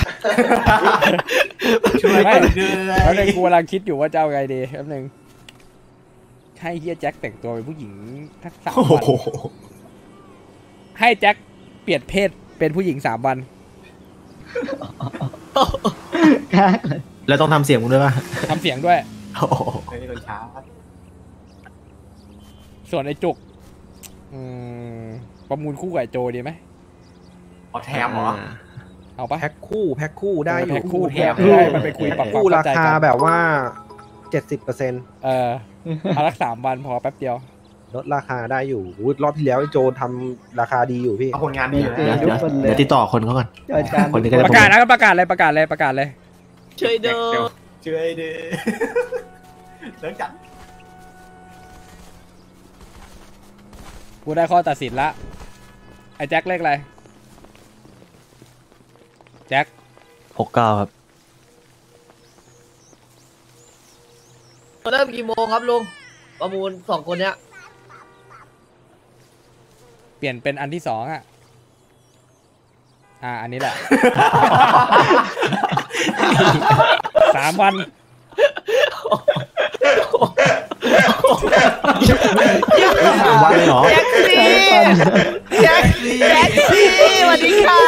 ช่วยไม่กันเดือแล้วในกูกำลังคิดอยู่ว่าจะเอาไงดีแป๊บนึงให้เฮียแจ็คแต่งตัวเป็นผู้หญิงทักสามโอ้วันโหให้แจ็คเปลี่ยนเพศเป็นผู้หญิงสามวันแล้วต้องทำเสียงมึงด้วยป่ะทำเสียงด้วยโอ้โหไม่มีคนช้าส่วนไอ้จุกอืมประมูลคู่กับไอ้โจดีไหมอ๋อแถมเหรอเอาปะแพ็คคู่แพ็คคู่ได้อยู่แพ็คคู่แพ็คแถมได้มันไปคุยปรับความคู่ราเข้าใจคากันแบบว่าเจ็ดสิบเปอร์เซ็นต์เออเอารักสามวันพอแป๊บเดียวลดราคาได้อยู่อุ๊ยรอบที่แล้วไอ้โจทำราคาดีอยู่พี่เอาผลงานดีอยู่เดี๋ยวนะเดี๋ยวเดี๋ยวติดต่อคนเขาก่อนอาจารย์คนนี้ก็ได้ประกาศนะประกาศเลยประกาศเลยประกาศเลยช่วยดูช่วยดูเลิกจัดกูได้ข้อตัดสินละไอ้แจ็คเลขอะไรแจ็คหกเก้าครับเริ่มกี่โมงครับลุงประมูลสองคนเนี้ยเปลี่ยนเป็นอันที่สองอ่ะอ่าอันนี้แหละ สามวันวันเหรอแจ็คซี่แจ็คแจ็คซี่สวัสดีค่ะ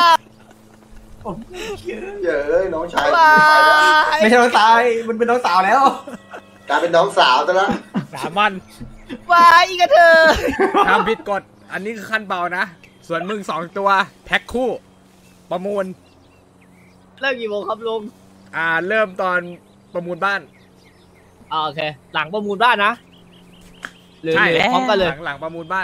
เยอะเลยน้องชายบายไม่ใช่น้องตายมันเป็นน้องสาวแล้วกลายเป็นน้องสาวซะแล้วสามวันบายอีกอะเธอทำผิดกฎอันนี้คือขั้นเบานะ ส่วนมึงสองตัวแพ็คคู่ ประมูลเริ่มกี่โมงครับลุงอ่าเริ่มตอนประมูลบ้านอ่าโอเค หลังประมูลบ้านนะหรือใช่หรือพร้อมกันเลยหลังหลังประมูลบ้าน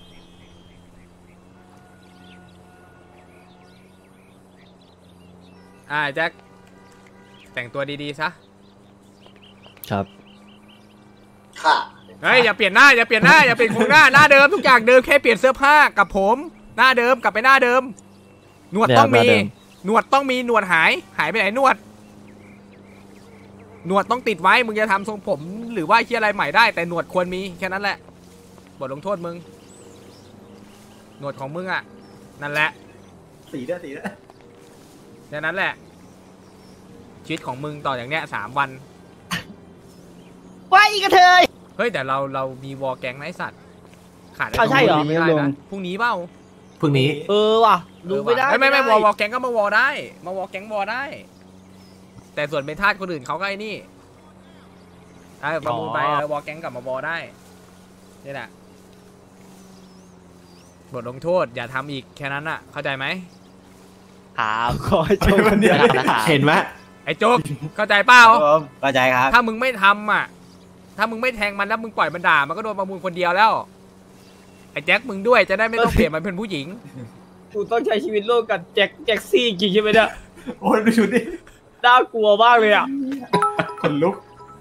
อ่าแจ็คแต่งตัวดีๆซะครับค่ะเฮ้ยอย่าเปลี่ยนหน้าอย่าเปลี่ยนหน้าอย่าเปลี่ยนโครงหน้าหน้าเดิมทุกอย่างเดิมแค่เปลี่ยนเสื้อผ้ากับผมหน้าเดิมกลับไปหน้าเดิม หนวดต้องมีหน้าเดิมหนวดต้องมีหนวดหายหายไปไหนหนวด หนวดต้องติดไว้มึงจะทำทรงผมหรือว่าเคียอะไรใหม่ได้แต่หนวดควรมีแค่นั้นแหละบทลงโทษมึงหนวดของมึงอ่ะนั่นแหละสีด้วยสีด้วยแค่นั้นแหละชีวิตของมึงต่ออย่างเนี้ยสามวันบายอีกอะเธอเฮ้ยแต่เราเรามีวอลแก๊งนะไอสัตว์ขาดอ้าวใช่เหรอพงนี้ไม่ได้นะพรุ่งนี้เปล่าพรุ่งนี้เออว่ะดูไม่ได้ไม่ไม่ไม่วอลวอลแก๊งก็มาวอลได้ มาวอลแก๊งวอลได้ แต่ส่วนเป็นทาสคนอื่นเขาก็ไอ้นี่เออประมูลไปเออวอลแก๊งกลับมาวอลได้นี่แหละบทลงโทษอย่าทำอีกแค่นั้นอ่ะเข้าใจไหมครับขอให้โชคดีเห็นไหมไอ้โจ๊กเข้าใจเปล่าเข้าใจครับถ้ามึงไม่ทำอ่ะถ้ามึงไม่แทงมันแล้วมึงปล่อยมันด่ามันก็โดนประมูลคนเดียวแล้วไอ้แจ็คมึงด้วยจะได้ไม่ต้องเปลี่ยนมันเป็นผู้หญิงกูต้องใช้ชีวิตร่วมกับแจ็คแจ็คซี่จริงใช่ไหมเนี่ยโอ้ยดูดิน่ากลัวมากเลยอ่ะคนลุก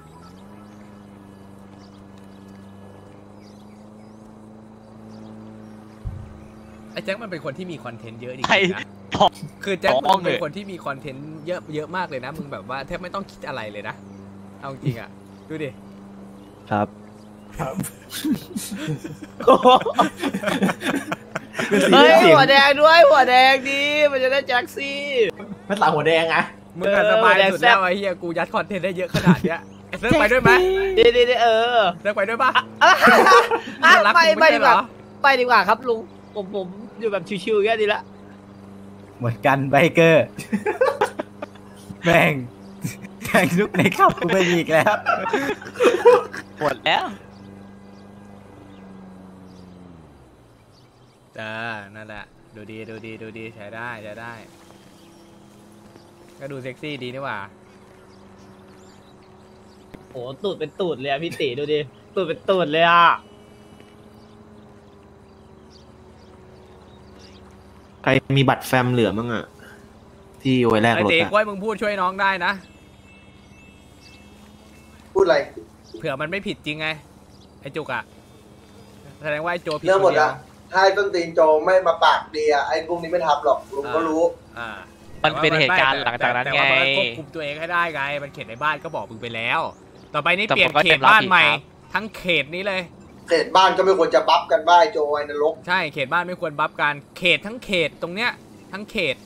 ไอ้แจ็คมันเป็นคนที่มีคอนเทนต์เยอะดีใครนะคือแจ็คมึงเป็นคนที่มีคอนเทนต์เยอะเยอะมากเลยนะมึงแบบว่าแทบไม่ต้องคิดอะไรเลยนะเอาจริงอ่ะดูดิครับเฮ้ยหัวแดงด้วยหัวแดงดีมันจะได้แจ็คซี่มันสาวหัวแดงอะมึงอะสบายสุดแล้วไอ้เหี้ยกูยัดคอนเทนต์ได้เยอะขนาดเนี้ยไอ้เซิร์ฟไปด้วยไหมดีดีดีเออเซิร์ฟไปด้วยปะอ่ะรักไปมึงไปไม่ดีใช่กเหรว่าอไปดีกว่าครับลุงผมผมอยู่แบบชิวๆแค่นี้ละหมดกันไบเกอร์ แม่งแข่งลุกในขับกูไปอีกแล้วหมดแล้วเออนั่นแหละดูดีดูดีดูดีใช้ได้ใช้ได้ก็ดูเซ็กซี่ดีนี่หว่าโอ้ตูดเป็นตูดเลยอะพี่ตีดูดิตูดเป็นตูดเลยอ่ะใครมีบัตรแฟมเหลือมั้งอ่ะ ที่ไว้แลกไอ้รถตีอ่ะกล้วยมึงพูดช่วยน้องได้นะพูดอะไรเผื่อมันไม่ผิดจริงไงไอ้จุกอะแสดงว่าไอ้โจผิดเรื่องหมดคนเดียละวถ้าไอ้ต้นตีนโจไม่มาปากดีอะไอ้พวกนี้ไม่ทำหรอกลุงก็รู้อ่ามันเป็นเหตุการณ์หลังจากนั้นแต่ไงว่ามันควบคุมตัวเองให้ได้ไงมันเขตในบ้านก็บอกมึงไปแล้ว ต่อไปนี่แต่เปลี่ยนผมก็เขเต็ตมรับบ้านผิดใหม่ครับทั้งเขตนี้เลยเขตบ้านก็ไม่ควรจะบัฟกันว่าไอ้โจไอ้นรกใช่เขตบ้านไม่ควรบัฟกันเขตทั้งเขตตรงเนี้ยทั้งเขต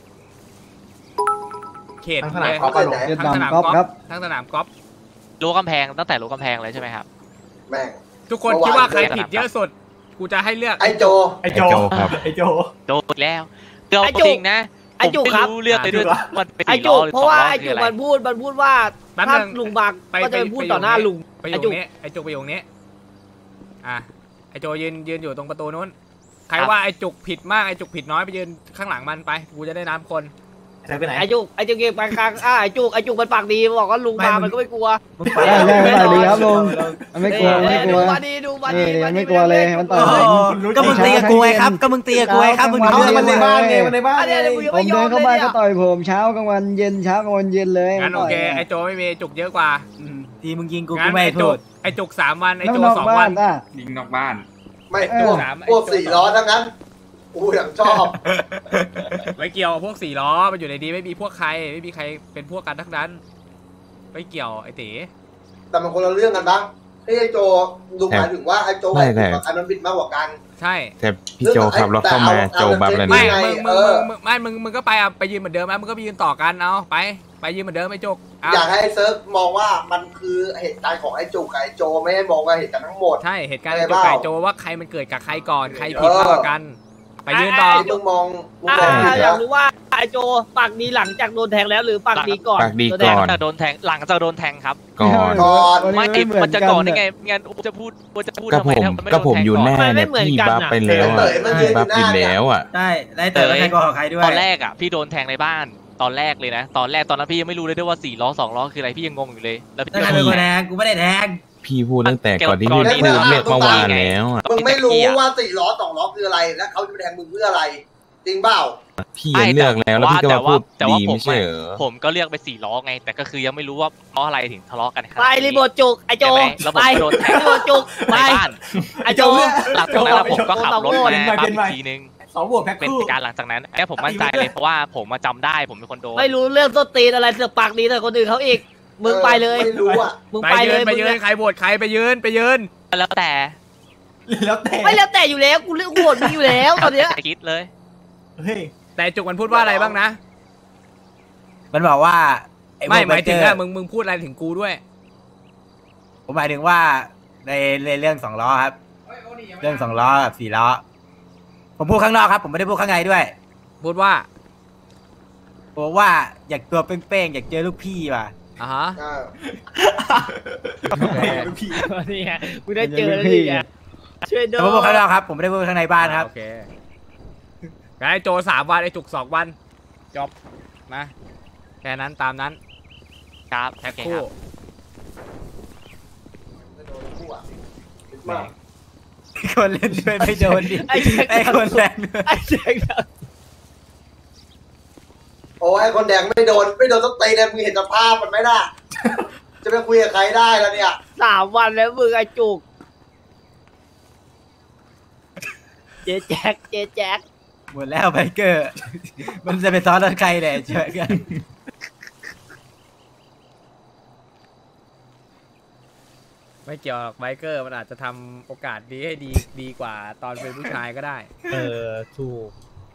เขตทั้งสนามเลยกอล์ฟอะทั้งสนามกอล์ฟทั้งสนามกอล์ฟรั้วกำแพงตั้งแต่รั้วกำแพงเลยใช่ไหมครับแม่งทุกคนคิดว่าใครผิดเยอะสุดกูจะให้เลือกไอ้โจไอ้โจครับไอ้โจโดนอีกแล้วเกือบไอ้จุกจริงนะไอ้จุกผมครัไม่บรู้เรื่องเลยด้วยมันเป็นไอ้สี่จุล้อก หรือเพราะว่าสองล้อไอ้คืจุอก อะไรมันพูดมันพูดว่าแป๊บถ้านึงลุงบักไปก็จะไปไปพูดต่อหน้าลุงประไอ้โยจุคกนี้ไอ้จุกประโยคนี้อ่ะไอ้โจยืนยืนอยู่ตรงประตูนู้นใครว่าไอ้จุกผิดมากไอ้จุกผิดน้อยไปยืนข้างหลังมันไปกูจะได้น้ำคนไปไหนไอ้จุกไอ้จุกเก่งไปกลางอ่ะไอ้จุกไอ้จุกมันปากดีบอกว่าลุงไม่มามึงมันก็ไม่กลัวได้ได้ไม่ได้ดีครับลุงมันไม่กลัวมันไม่กลัวดูมาดีดูมาดีนี่มาดีไม่กลัวเลยมันต่อยผมก็มึงตีกับกูไงครับ ก็มึงตีกับกูไงครับ มึงเช้ามันในบ้านไงมันในบ้านอันไงเนี้ยกูยังผมไม่ยอเดิมนเข้าเลยบ้านเนี่ก็ยต่อยผมเช้ากลางวันเย็นเช้ากลางวันเย็นเลยงั้นโอเคต่ยไอ้โจไม่มีจุกเยอะกว่าทีมึงยิงกูงั้กูนไม่ไอ้โทจุกษไอ้จุกสามวันไอ้แล้วโจนอกสองบ้าวัน นอ่ะยิงนอกบ้านไม่เออพวกพวกสี่ล้อทั้งนั้นกูอย่างชอบไม่เกี่ยวพวกสี่ล้อมันอยู่ในนี้ไม่มีพวกใครไม่มีใครเป็นพวกกันทั้งนั้นไม่เกี่ยวไอ้เต๋แต่มันคนละเรื่องกันปะไอ้โจลุงหมายถึงว่าไอ้โจไม่ไอ้แต่อันนั้นผิดมากกว่ากันใช่แต่พี่โจขับรถเข้ามาโจบับเลยไม่นะมึงเอมึงอมึงไม่มึงมึงก็ไปอ่ะไปยืนเหมือนเดิมนะมึงก็ไปยืนต่อกันเอาไปไปยืนเหมือนเดิมไอ้จุกเอาอยากให้เซิร์ฟมองว่ามันคือเหตุการณ์ของไอ้จุกกับไอ้โจไม่ให้มองว่าเหตุการณ์ทั้งหมดใช่เหตุการณ์อะไรไอ้จุกเปไก่ล่าโจว่าใครมันเกิดกับใครก่อนใครผิดมากกว่ากัน ไปยืนต่อไอ้มึงมองมึงอ่ามองผิดอยากนะรู้ว่าไอ้โจปากดีหลังจากโดนแทงแล้วหรือปากดีก่อนปากดีโนแทก่งอนแต่โดนแทงหลังจากโดนแทงครับก่อนก่อนไม่เหมันจะก่อนได้ไงะงั้นอูจะพูดอูจะพูดก็ทำผไมมถ้ามันไม่ก็โดนผมแทงอยู่ก่อนหน้าเนี่ยพี่บัฟไปแล้วอ่ะพี่บัฟไปแล้วอ่ะใช่ได้เต๋อใครก่อใครด้วยตอนแรกอ่ะพี่โดนแทงในบ้านตอนแรกเลยนะ ตอนแรกตอนนั้นพี่ยังไม่รู้เลยด้วยว่าสี่ล้อสองล้อคืออะไรพี่ยังงงอยู่เลยแล้วพี่ใครเป็นคนแทงกูไม่ได้แทงพี่พูดตั้งแต่ก่อนที่พี่พูดเรื่องเมื่อวานแล้วอ่ะมึงไม่รู้ว่าสี่ล้อสองล้อคืออะไรและเขาจะไปแทงมึงเพื่ออะไร จริงเปล่าพี่เลือกแล้วแล้วพี่ก็มาพูดแต่ว่าดีผมไม่ใช่เหรอผมก็เลือกไปสี่ล้อไง แต่ก็คือยังไม่รู้ว่าเพราะอะไรถึงทะเลาะกันขนาดไปนี้รีโมทจุกไอ้โจใช่ไหมแล้วผมไปก็โดนแทงรีโมทจุกในไปบ้านไอ้โจหลังจากนั้นอะผมก็ขับรถมาเป็นไปปั๊เป็มนไปอีกทีนึงสองบวกแพ็คเป็นคู่การหลังจากนั้นแค่ผมมั่นใจเลยเพราะว่าผมมาจำได้ผมเป็นคนโดนไม่รู้เรื่องต้นตีนอะไรเสือกปากดีแต่คนอื่นเขาอีกมึงไปเลยไม่รู้อ่ะมึงไปไปเลยืยนไปมึงยืนใครโหวตใครไปยืนไปยืนแล้วแต่แล้วแต่ไม่แล้วแต่อยู่แล้วกูเลือกโหวตมึงอยู่แล้วตอนเนี้ยคิดเลยเฮ้ยแต่จุกมันพูดว่าอะไรบ้างนะมันบอกว่าอ้ไม่พวกหมายถึงไบเกอว่าร์มึงมึงพูดอะไรถึงกูด้วยผมหมายถึงว่าในในเรื่องสองล้อครับ เรื่องสองล้อกับสี่ล้อ ผมพูดข้างนอกครับ ผมไม่ได้พูดข้างในด้วยพูดว่าผมว่าอยากตัวเป้งๆอยากเจอลูกพี่ว่ะอ่าฮะอ่านี่ไงกูได้เจอแล้วนี่ไงช่วยด้วแต่ผมพูดข้างนยอกครับ ผมไม่ได้พูดข้างในบ้านครับโอเคงั้นไอ้โจสามวันไอ้จุกสองวันจบนะแค่นั้นตามนั้นครับแท็กโอเคคู่ครับอ่ะมากคนเล่นด้วยไม่โดนดิไอ้แจ็คไอ้คนแรงด้วยไอ้แจ็คโอ้ไอ้คนแดงไม่โดนไม่โดนต้องตีเลยมึงเห็นสภาพมันไหมล่ะ จะไปคุยกับใครได้แล้วเนี่ยสามวันแล้วมึงไอ้จุกเจ๊แจ็คเจ๊แจ็คหมดแล้วไบเกอร์ มันจะไปซ้อนรถใครเนี่ยเจอกันไม่เกี่ยวกับไบเกอร์มันอาจจะทำโอกาสดีให้ดีดีกว่าตอนเป็นผู้ชายก็ได้เออถูก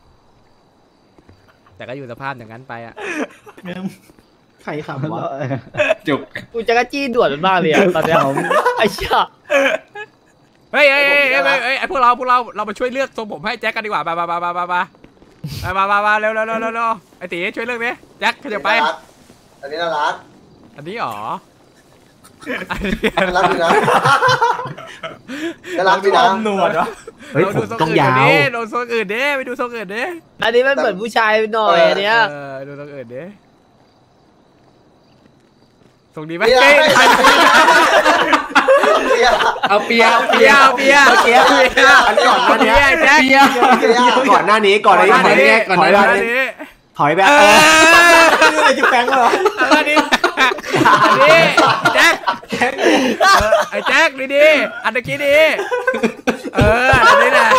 แต่ก็อยู่สภาพอย่างนั้นไปอ่ะใครขำวะจุกกูจะกระจี้ด่วนมันมากเลยอะตอนเนี้ยไอ้เชี่ยเฮ้ยเฮ้ยเฮ้ยเฮ้ยเฮ้ยไอพวกเราพวกเราเรามาช่วยเลือกทรงผมให้แจ็คกันดีกว่ามามามามามามามามามาเร็วเร็วเร็วเร็วเร็วไอตีช่วยเลือกดิแจ็คขยับไปอันนี้น่ารักอันนี้หรอน่ารักดีนะน่ารักดีนะหนวดวะเฮ้ยผมต้องยาวดูทรงอื่นดิไปดูทรงอื่นดิอันนี้มันเหมือนผู้ชายหน่อยอันเนี้ยเออดูทรงอื่นดิทรงดีไหมเปียเอาเปียเปียเปียเปียเปียอันนี้ก่อนหน้านี้แจ็คก่อนหน้านี้ก่อนหน้านี้ก่อนหน้านี้ถอยแบบเอออะไรจะแปลงเหรออันนี้อันนี้แจ็คไอ้แจ็คดีดีอันตะกี้ดีเอออันนี้แหละ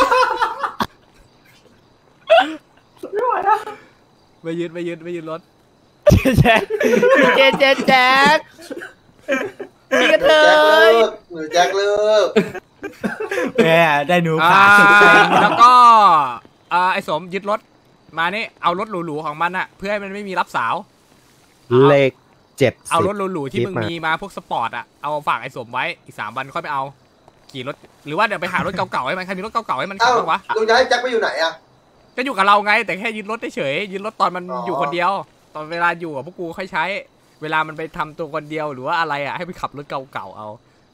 ไม่ไหวแล้วไม่ยืดไม่ยืดไม่ยืดรถแจ็คเจ๊เจ๊แจ็คพี่กระเทยหนูแจ็คเลิกแม่ได้หนูอ่าขาสุดเลยแล้วก็อ่าไอ้สมยึดรถมานี่เอารถหรูๆของมันอะเพื่อให้มันไม่มีรับสาวเลขเจ็ดเอารถหรูๆที่มึงมีมาพวกสปอร์ตอะเอาฝากไอ้สมไว้อีกสามวันค่อยไปเอาขี่รถหรือว่าเดี๋ยวไปหารถเก่าๆให้มันใครมีรถเก่าๆให้มันขัเอ้าบบ้างวะลุงจะให้แจ็คไปอยู่ไหนอ่ะก็อยู่กับเราไงแต่แค่ยึดรถเฉยๆยึดรถตอนมันอ๋อออยู่คนเดียว ตอนเวลาอยู่กับพวกกูค่อยใช้ เวลามันไปทำตัวคนเดียวหรือว่าอะไรอ่ะให้ไปขับรถเก่าๆเอา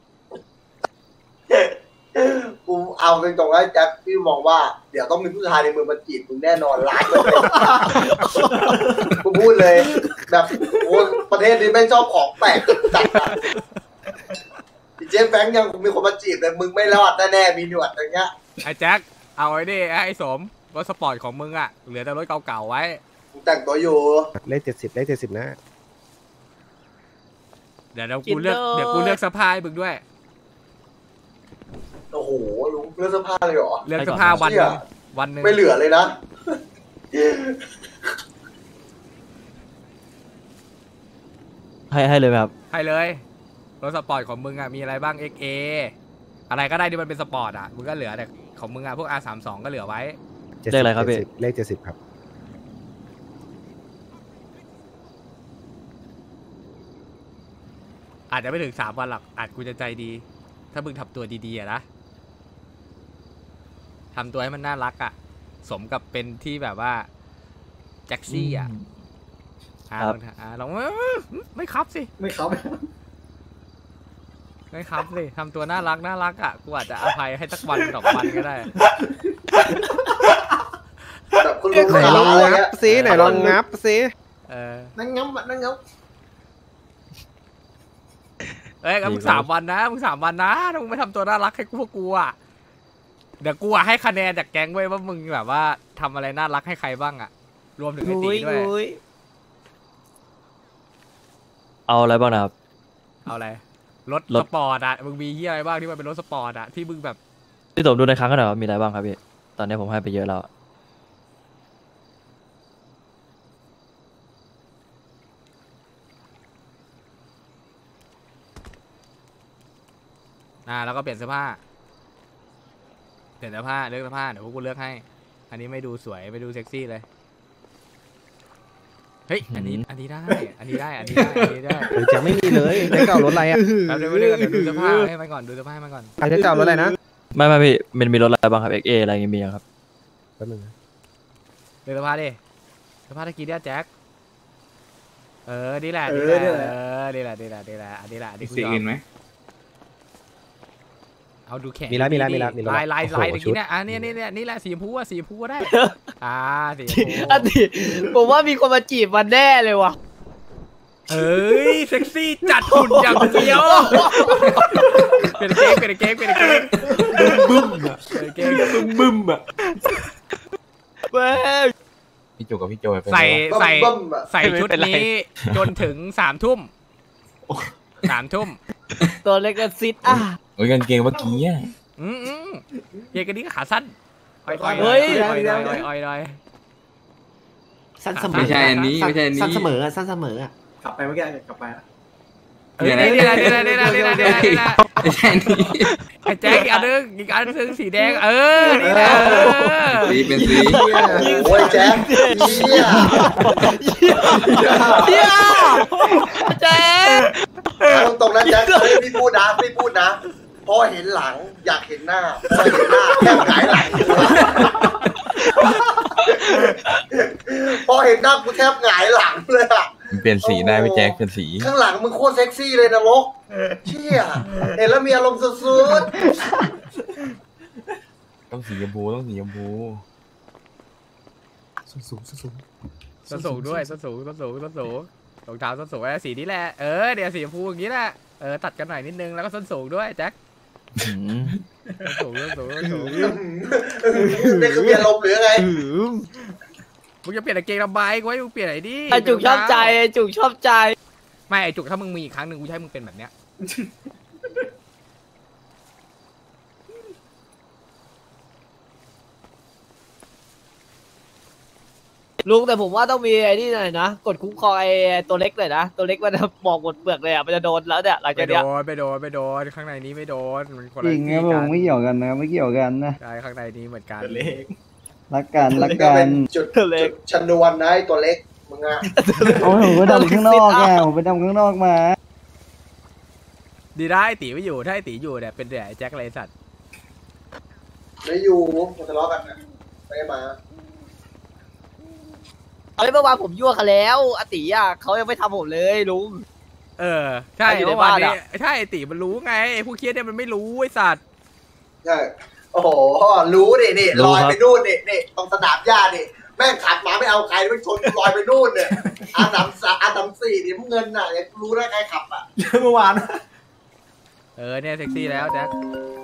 กูเอาเป็นตรงๆนะแจ็คพี่มองว่าเดี๋ยวต้องมีผู้ชายในเมืองมาจีบมึงแน่นอนล้านเปอร์เซ็นต์กูพูดเลย แบบโอ้ประเทศนี้แม่งชอบของแปลกจัดอะเจฟแฟงยังมีคนมาจีบเลยมึงไม่รอดแน่ๆมีหนวดอย่างเงี้ยไอ้แจ็คเอาไว้ดิไอ้สมรถสปอร์ตของมึงอ่ะเหลือแต่รถเก่าๆไว้มึงแต่งตัวอยู่เลขเจ็ดสิบเลขเจ็ดสิบนะเดี๋ยวเดี๋ยวกูเลือกเดี๋ยวกูเลือกเสื้อผ้าให้มึงด้วยโอ้โหลุงเลือกเสื้อผ้าเลยเหรอเลือกเสื้อผ้าวันหนึงวันหนึงไม่เหลือเลยนะให้ให้เลยไหมครับให้เลยรถสปอร์ตของมึงอ่ะมีอะไรบ้าง เอ็กซ์ เอ อะไรก็ได้ที่มันเป็นสปอร์ตอ่ะมึงก็เหลือแต่ของมึงอ่ะพวก อาร์ สามสิบสอง ก็เหลือไว้เลขอะไรครับพี่เลขเจ็ดสิบครับอาจจะไม่ถึงสามวันหรอกอาจกูจะใจดี ถ้ามึงทำตัวดีๆอะนะทำตัวให้มันน่ารักอ่ะสมกับเป็นที่แบบว่าแจ็คซี่อ่ะอ่าครับลองอ่าลองไม่ครับสิไม่ครับไม่ครับสิทำตัวน่ารักน่ารักอ่ะกูอาจจะอภัยให้สักวันสองวันก็ได้แบบคุณลุงไหนขาลองอะไรงัเงี้บยซิไหนลองงับซิเออนั่งงับอะนั่งงับเอ้ยงั้นมึงสามวันนะมึงสามวันนะถ้ามึงไม่ทำตัวน่ารักให้กูพวกกูอ่ะเดี๋ยวกูอ่ะให้คะแนนจากแก๊งเว้ยว่ามึงแบบว่าทำอะไรน่ารักให้ใครบ้างอ่ะรวมถึงไอ้ตีด้วยเอาอะไรบ้างนะครับเอาอะไรรถรสถปอร์ตอ่ะมึงมีเฮียอะไรบ้างที่มันเป็นรถสปอร์ตอ่ะที่มึงแบบพี่สมดูในครั้งกันหน่อยว่ามีอะไรบ้างครับพี่ ตอนนี้ผมให้ไปเยอะแล้วอะอ่าแล้วก็เปลี่ยนเสื้อผ้าเปลี่ยนเสื้อผ้าเลือกเสื้อผ้าเดี๋ยวพวกกูเลือกให้ อันนี้ไม่ดูสวยไม่ดูเซ็กซี่เลยเฮ้ยอันนี้อันนี้ได้อันนี้ได้อันนี้ได้อันนี้ได้เฮ้ยจะไม่มีเลยแจ็คเก่ารถอะไรอ่ะแป๊บเดียวเดี๋ยวดูเสื้อผ้าให้มันก่อนดูเสื้อผ้าให้มันก่อนแจ็คเก่ารถอะไรนะไม่ไม่พี่มันมีรถอะไรบ้างครับ เอ็กซ์ เอ อะไรอย่างงี้มียังครับแป๊บนึงนะเลือกเสื้อผ้าดิเสื้อผ้าตะกี้เนี่ยแจ็คเออนี่แหละนี่แหละเออนี่แหละนี่แหละนี่แหละอันนี้แหละอันนี้กูสียออื่มนไหมเอาดูแขนมีแล้วมีแล้วดีๆมีแล้วมีแล้วลายลายโอ้โหลายตะชุกี้ดเนี่ยอ่ะเนี่ยเนี่ยเนี่ยนี่แหละสีชมพูอ่ะสีชมพูก็ได้ อ่าสีชมพูอันนี้ผมว่ามีคนมาจีบมันแน่เลยว่ะเอ้ยเซ็กซี่จัดหุ่นอย่างเดียวเปลี่ยนเกงเปลี่ยนเป็นเก๊กเป็นเก๊กบึ้มอ่ะเก๊กบึ้มบึ้มอ่ะพี่จุกกับพี่โจไปใส่ใส่ใส่ชุดนี้จนถึงสามทุ่มสามทุ่มตัวเล็กก็ซิดอ่ะโอ้ยกางเกงเมื่อกี้อ่ะอืมอืมเก๊กกันนี้ขาสั้นอ้อยอ้อยเฮ้ยอ้อยอ้อยอ้อยอ้อยอ้อยสั้นเสมอไม่ใช่อันนี้ไม่ใช่อันนี้สั้นเสมออ่ะสั้นเสมออ่ะขับไปเมื่อกี้กลับไปเดี๋ยวนะเดี๋ยวนะเดี๋ยวนะเดี๋ยวนะเดี๋ยวนะเดี๋ยวนะเดี๋ยวนะไม่ใช่อันนี้ไอ้แจ็คอีกอันนึงอีกอันนึงสีแดงเออนี่แหละสีเป็นสีโอ้ยแจ๊คเชี่ยเฮียแจ๊คเอาตรงๆนะแจ๊คพี่พูดนะพี่พูดนะพอเห็นหลังอยากเห็นหน้าพอเห็นหน้าแทบหงายหลังพอเห็นหน้ากูแทบหงายหลังเลยอะมันเปลี่ยนสีได้พี่แจ็คเป็นสีข้างหลังมึงโคตรเซ็กซี่เลยนะลกเชี่ยเห็นแล้วมีอารมณ์สุดต้องสีชมพูต้องสีชมพูสูงสูงสูงส้นสูงด้วยส้นสูงส้นสูงส้นสูงรองเท้าส้นสูงสีนี้แหละเออเดี๋ยวสีชมพูอย่างนี้แหละเออตัดกันหน่อยนิดนึงแล้วก็ส้นสูงด้วยแจ็คอืมส้นสูงส้นสูงส้นสูงๆนี่คือมีอารมณ์หรือไงมึงจะเปลี่ยนกางเกงระบายกูให้มึงเปลี่ยนไหนดิไอจุกชอบใจไอจุกชอบใจไม่ไอจุกถ้ามึงมีอีกครั้งหนึ่งกูจะให้มึงเป็นแบบเนี้ยลุงแต่ผมว่าต้องมีไอ้นี่หน่อยนะกดคุ้มครองไอ้ตัวเล็กหน่อยนะตัวเล็กมันมองหมดเปลือกเลยอ่ะมันจะโดนแล้วเนี่ยหลังไม่จากโดเนี้ยนไม่โดนไม่โดนข้างในนี้ไม่โดนมันคนจละริงครับผมไม่เกี่ยวกันนะไม่เกี่ยวกันนะใช่ข้างในนี้เหมือนกันรักกันรักนี่ก็กัเป็น นจุดจุดชนวนนะไอ้ตัวเล็กมึงอะโอ้ยผมไปดำข้างนอกไงผมไปดำข้างนอกมาดีได้ตีไม่อยู่ถ้าไอตีอยู่เนี่ยเป็นแต่แจ็คไรสัตว์ไม่อยู่มันทะเลาะกันนะไม่ได้มาเอ้ยเมื่อวานผมยั่วเขาแล้วอาติอ่ะเขายังไม่ทำผมเลยลุงเออใช่อยู่ในเมื่อวานบ้านนี้อะใช่ไอตีมันรู้ไงไอผู้เคียเนี่ยมันไม่รู้ไอสัตว์ใช่โอ้โหรู้ดินี่ลอยไปนู่นนี่นี่ตรงสนามหญ้านี่แม่งขับมาไม่เอาใครไม่ชนลอยไปนู่นเนี่ยอาสามอาสามสี่นี่เงินน่ะอยากรู้ได้ใครขับอ่ะเมื่อวานเออเนี่ยเซ็กซี่แล้วแจ็ค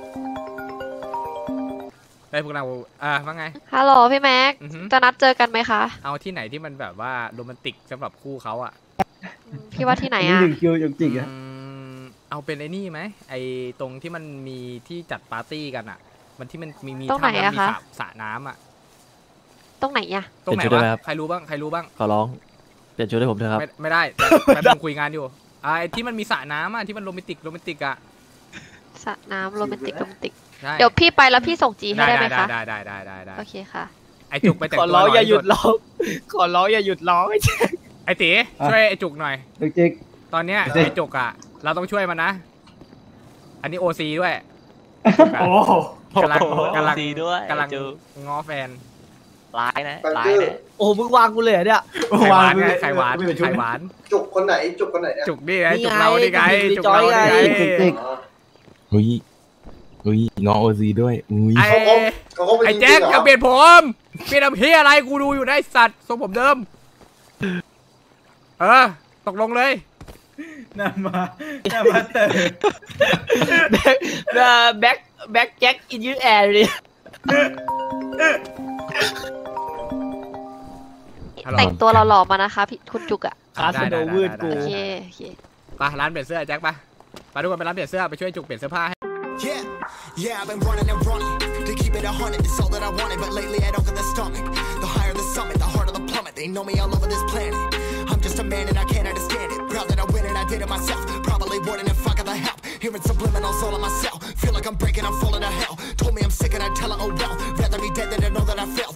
ไอพวกเราอ่ะว่าไงฮัลโหลพี่แม็กอือหือจะนัดเจอกันไหมคะเอาที่ไหนที่มันแบบว่าโรแมนติกสำหรับคู่เขาอ่ะพี่ว่าที่ไหนนี่อ่ะถึงคิวจุกจิกอะอืมเอาเป็นไอ้นี่ไหมไอตรงที่มันมีที่จัดปาร์ตี้กันอ่ะ มันที่มันมีมีตรงไหนอะมีคะสระสระน้ำอ่ะตรงไหนอ่ะตรงไหนเปลี่ยนชุดได้วะไหมครับใครรู้บ้างใครรู้บ้างขอร้องเปลี่ยนชุดให้ผมเถอะครับไม่ไม่ได้แต่แต่ผมคุยงานอยู่อ่าไอ้ที่มันมีสระน้ำอ่ะที่มันโรแมนติกโรแมนติกอ่ะสระน้ำโรแมนติกโรแมนติกใช่เดี๋ยวพี่ไปแล้วพี่ส่งจีให้ได้ไหมคะได้ได้ได้ได้ได้โอเคค่ะไอจุกไปแต่งขอตัวร้องหล่อย่าหยุดที่สุร้องขอร้องอย่าหยุดร้องไอ้แจ๊คไอตีช่วยไอจุกหน่อยจุกจิกตอนเนี้ยไอจุกอ่ะเราต้องช่วยมันนะ อันนี้โอซีด้วยโอ้กำลังกำลังดีด้วยกำลังจูง้อแฟนร้ายนะมันร้ายคือนะโอ้มึงวางกูเลยเหรอเนี่ยไข่หวานไงไข่หวานไข่หวานจุกคนไหนจุกคนไหนเนี่ยจุกนี่ไงนี่จุกไงเรานี่ไงจุจุกกเราจอยไงนี่ไงจุกจิกอ๋ออุ้ยอุ้ยน้องโอซีด้วยอุ้ยไอเขาเขาเขาก็ไปไอยิงแจ็คจริงเหรจะอเปลี่ยนผมเปลี่ยนเพี้ยอะไรกูดูอยู่ได้สัตว์ทรงผมเดิม เออตกลงเลยน้ำมาน้ำมาเตอร์แบ็คแบ็คแจ็คอินยูแอร์เลยฮัลโหลแต่งตัวหล่อๆมานะคะพี่คุณจุกอ่ะคาสโนวืดกูโอเคโอเคไปร้านเปลี่ยนเสื้อแจ็คไปไปทุกคนไปร้านเปลี่ยนเสื้อไปช่วยจุกเปลี่ยนเสื้อผ้าให้ Yeah, yeah, I've been running and running to keep it a hundred. It's all that I wanted, but lately I don't get the stomach. The higher the summit, the harder the plummet. They know me all over this planet. I'm just a man and I can't understand it. Proud that I win and I did it myself. Probably wouldn't if I got the help. Hearing subliminals all on myself. Feel like I'm breaking, I'm falling to hell. Told me I'm sick and I tell her, oh well. Rather be dead than to know that I failed.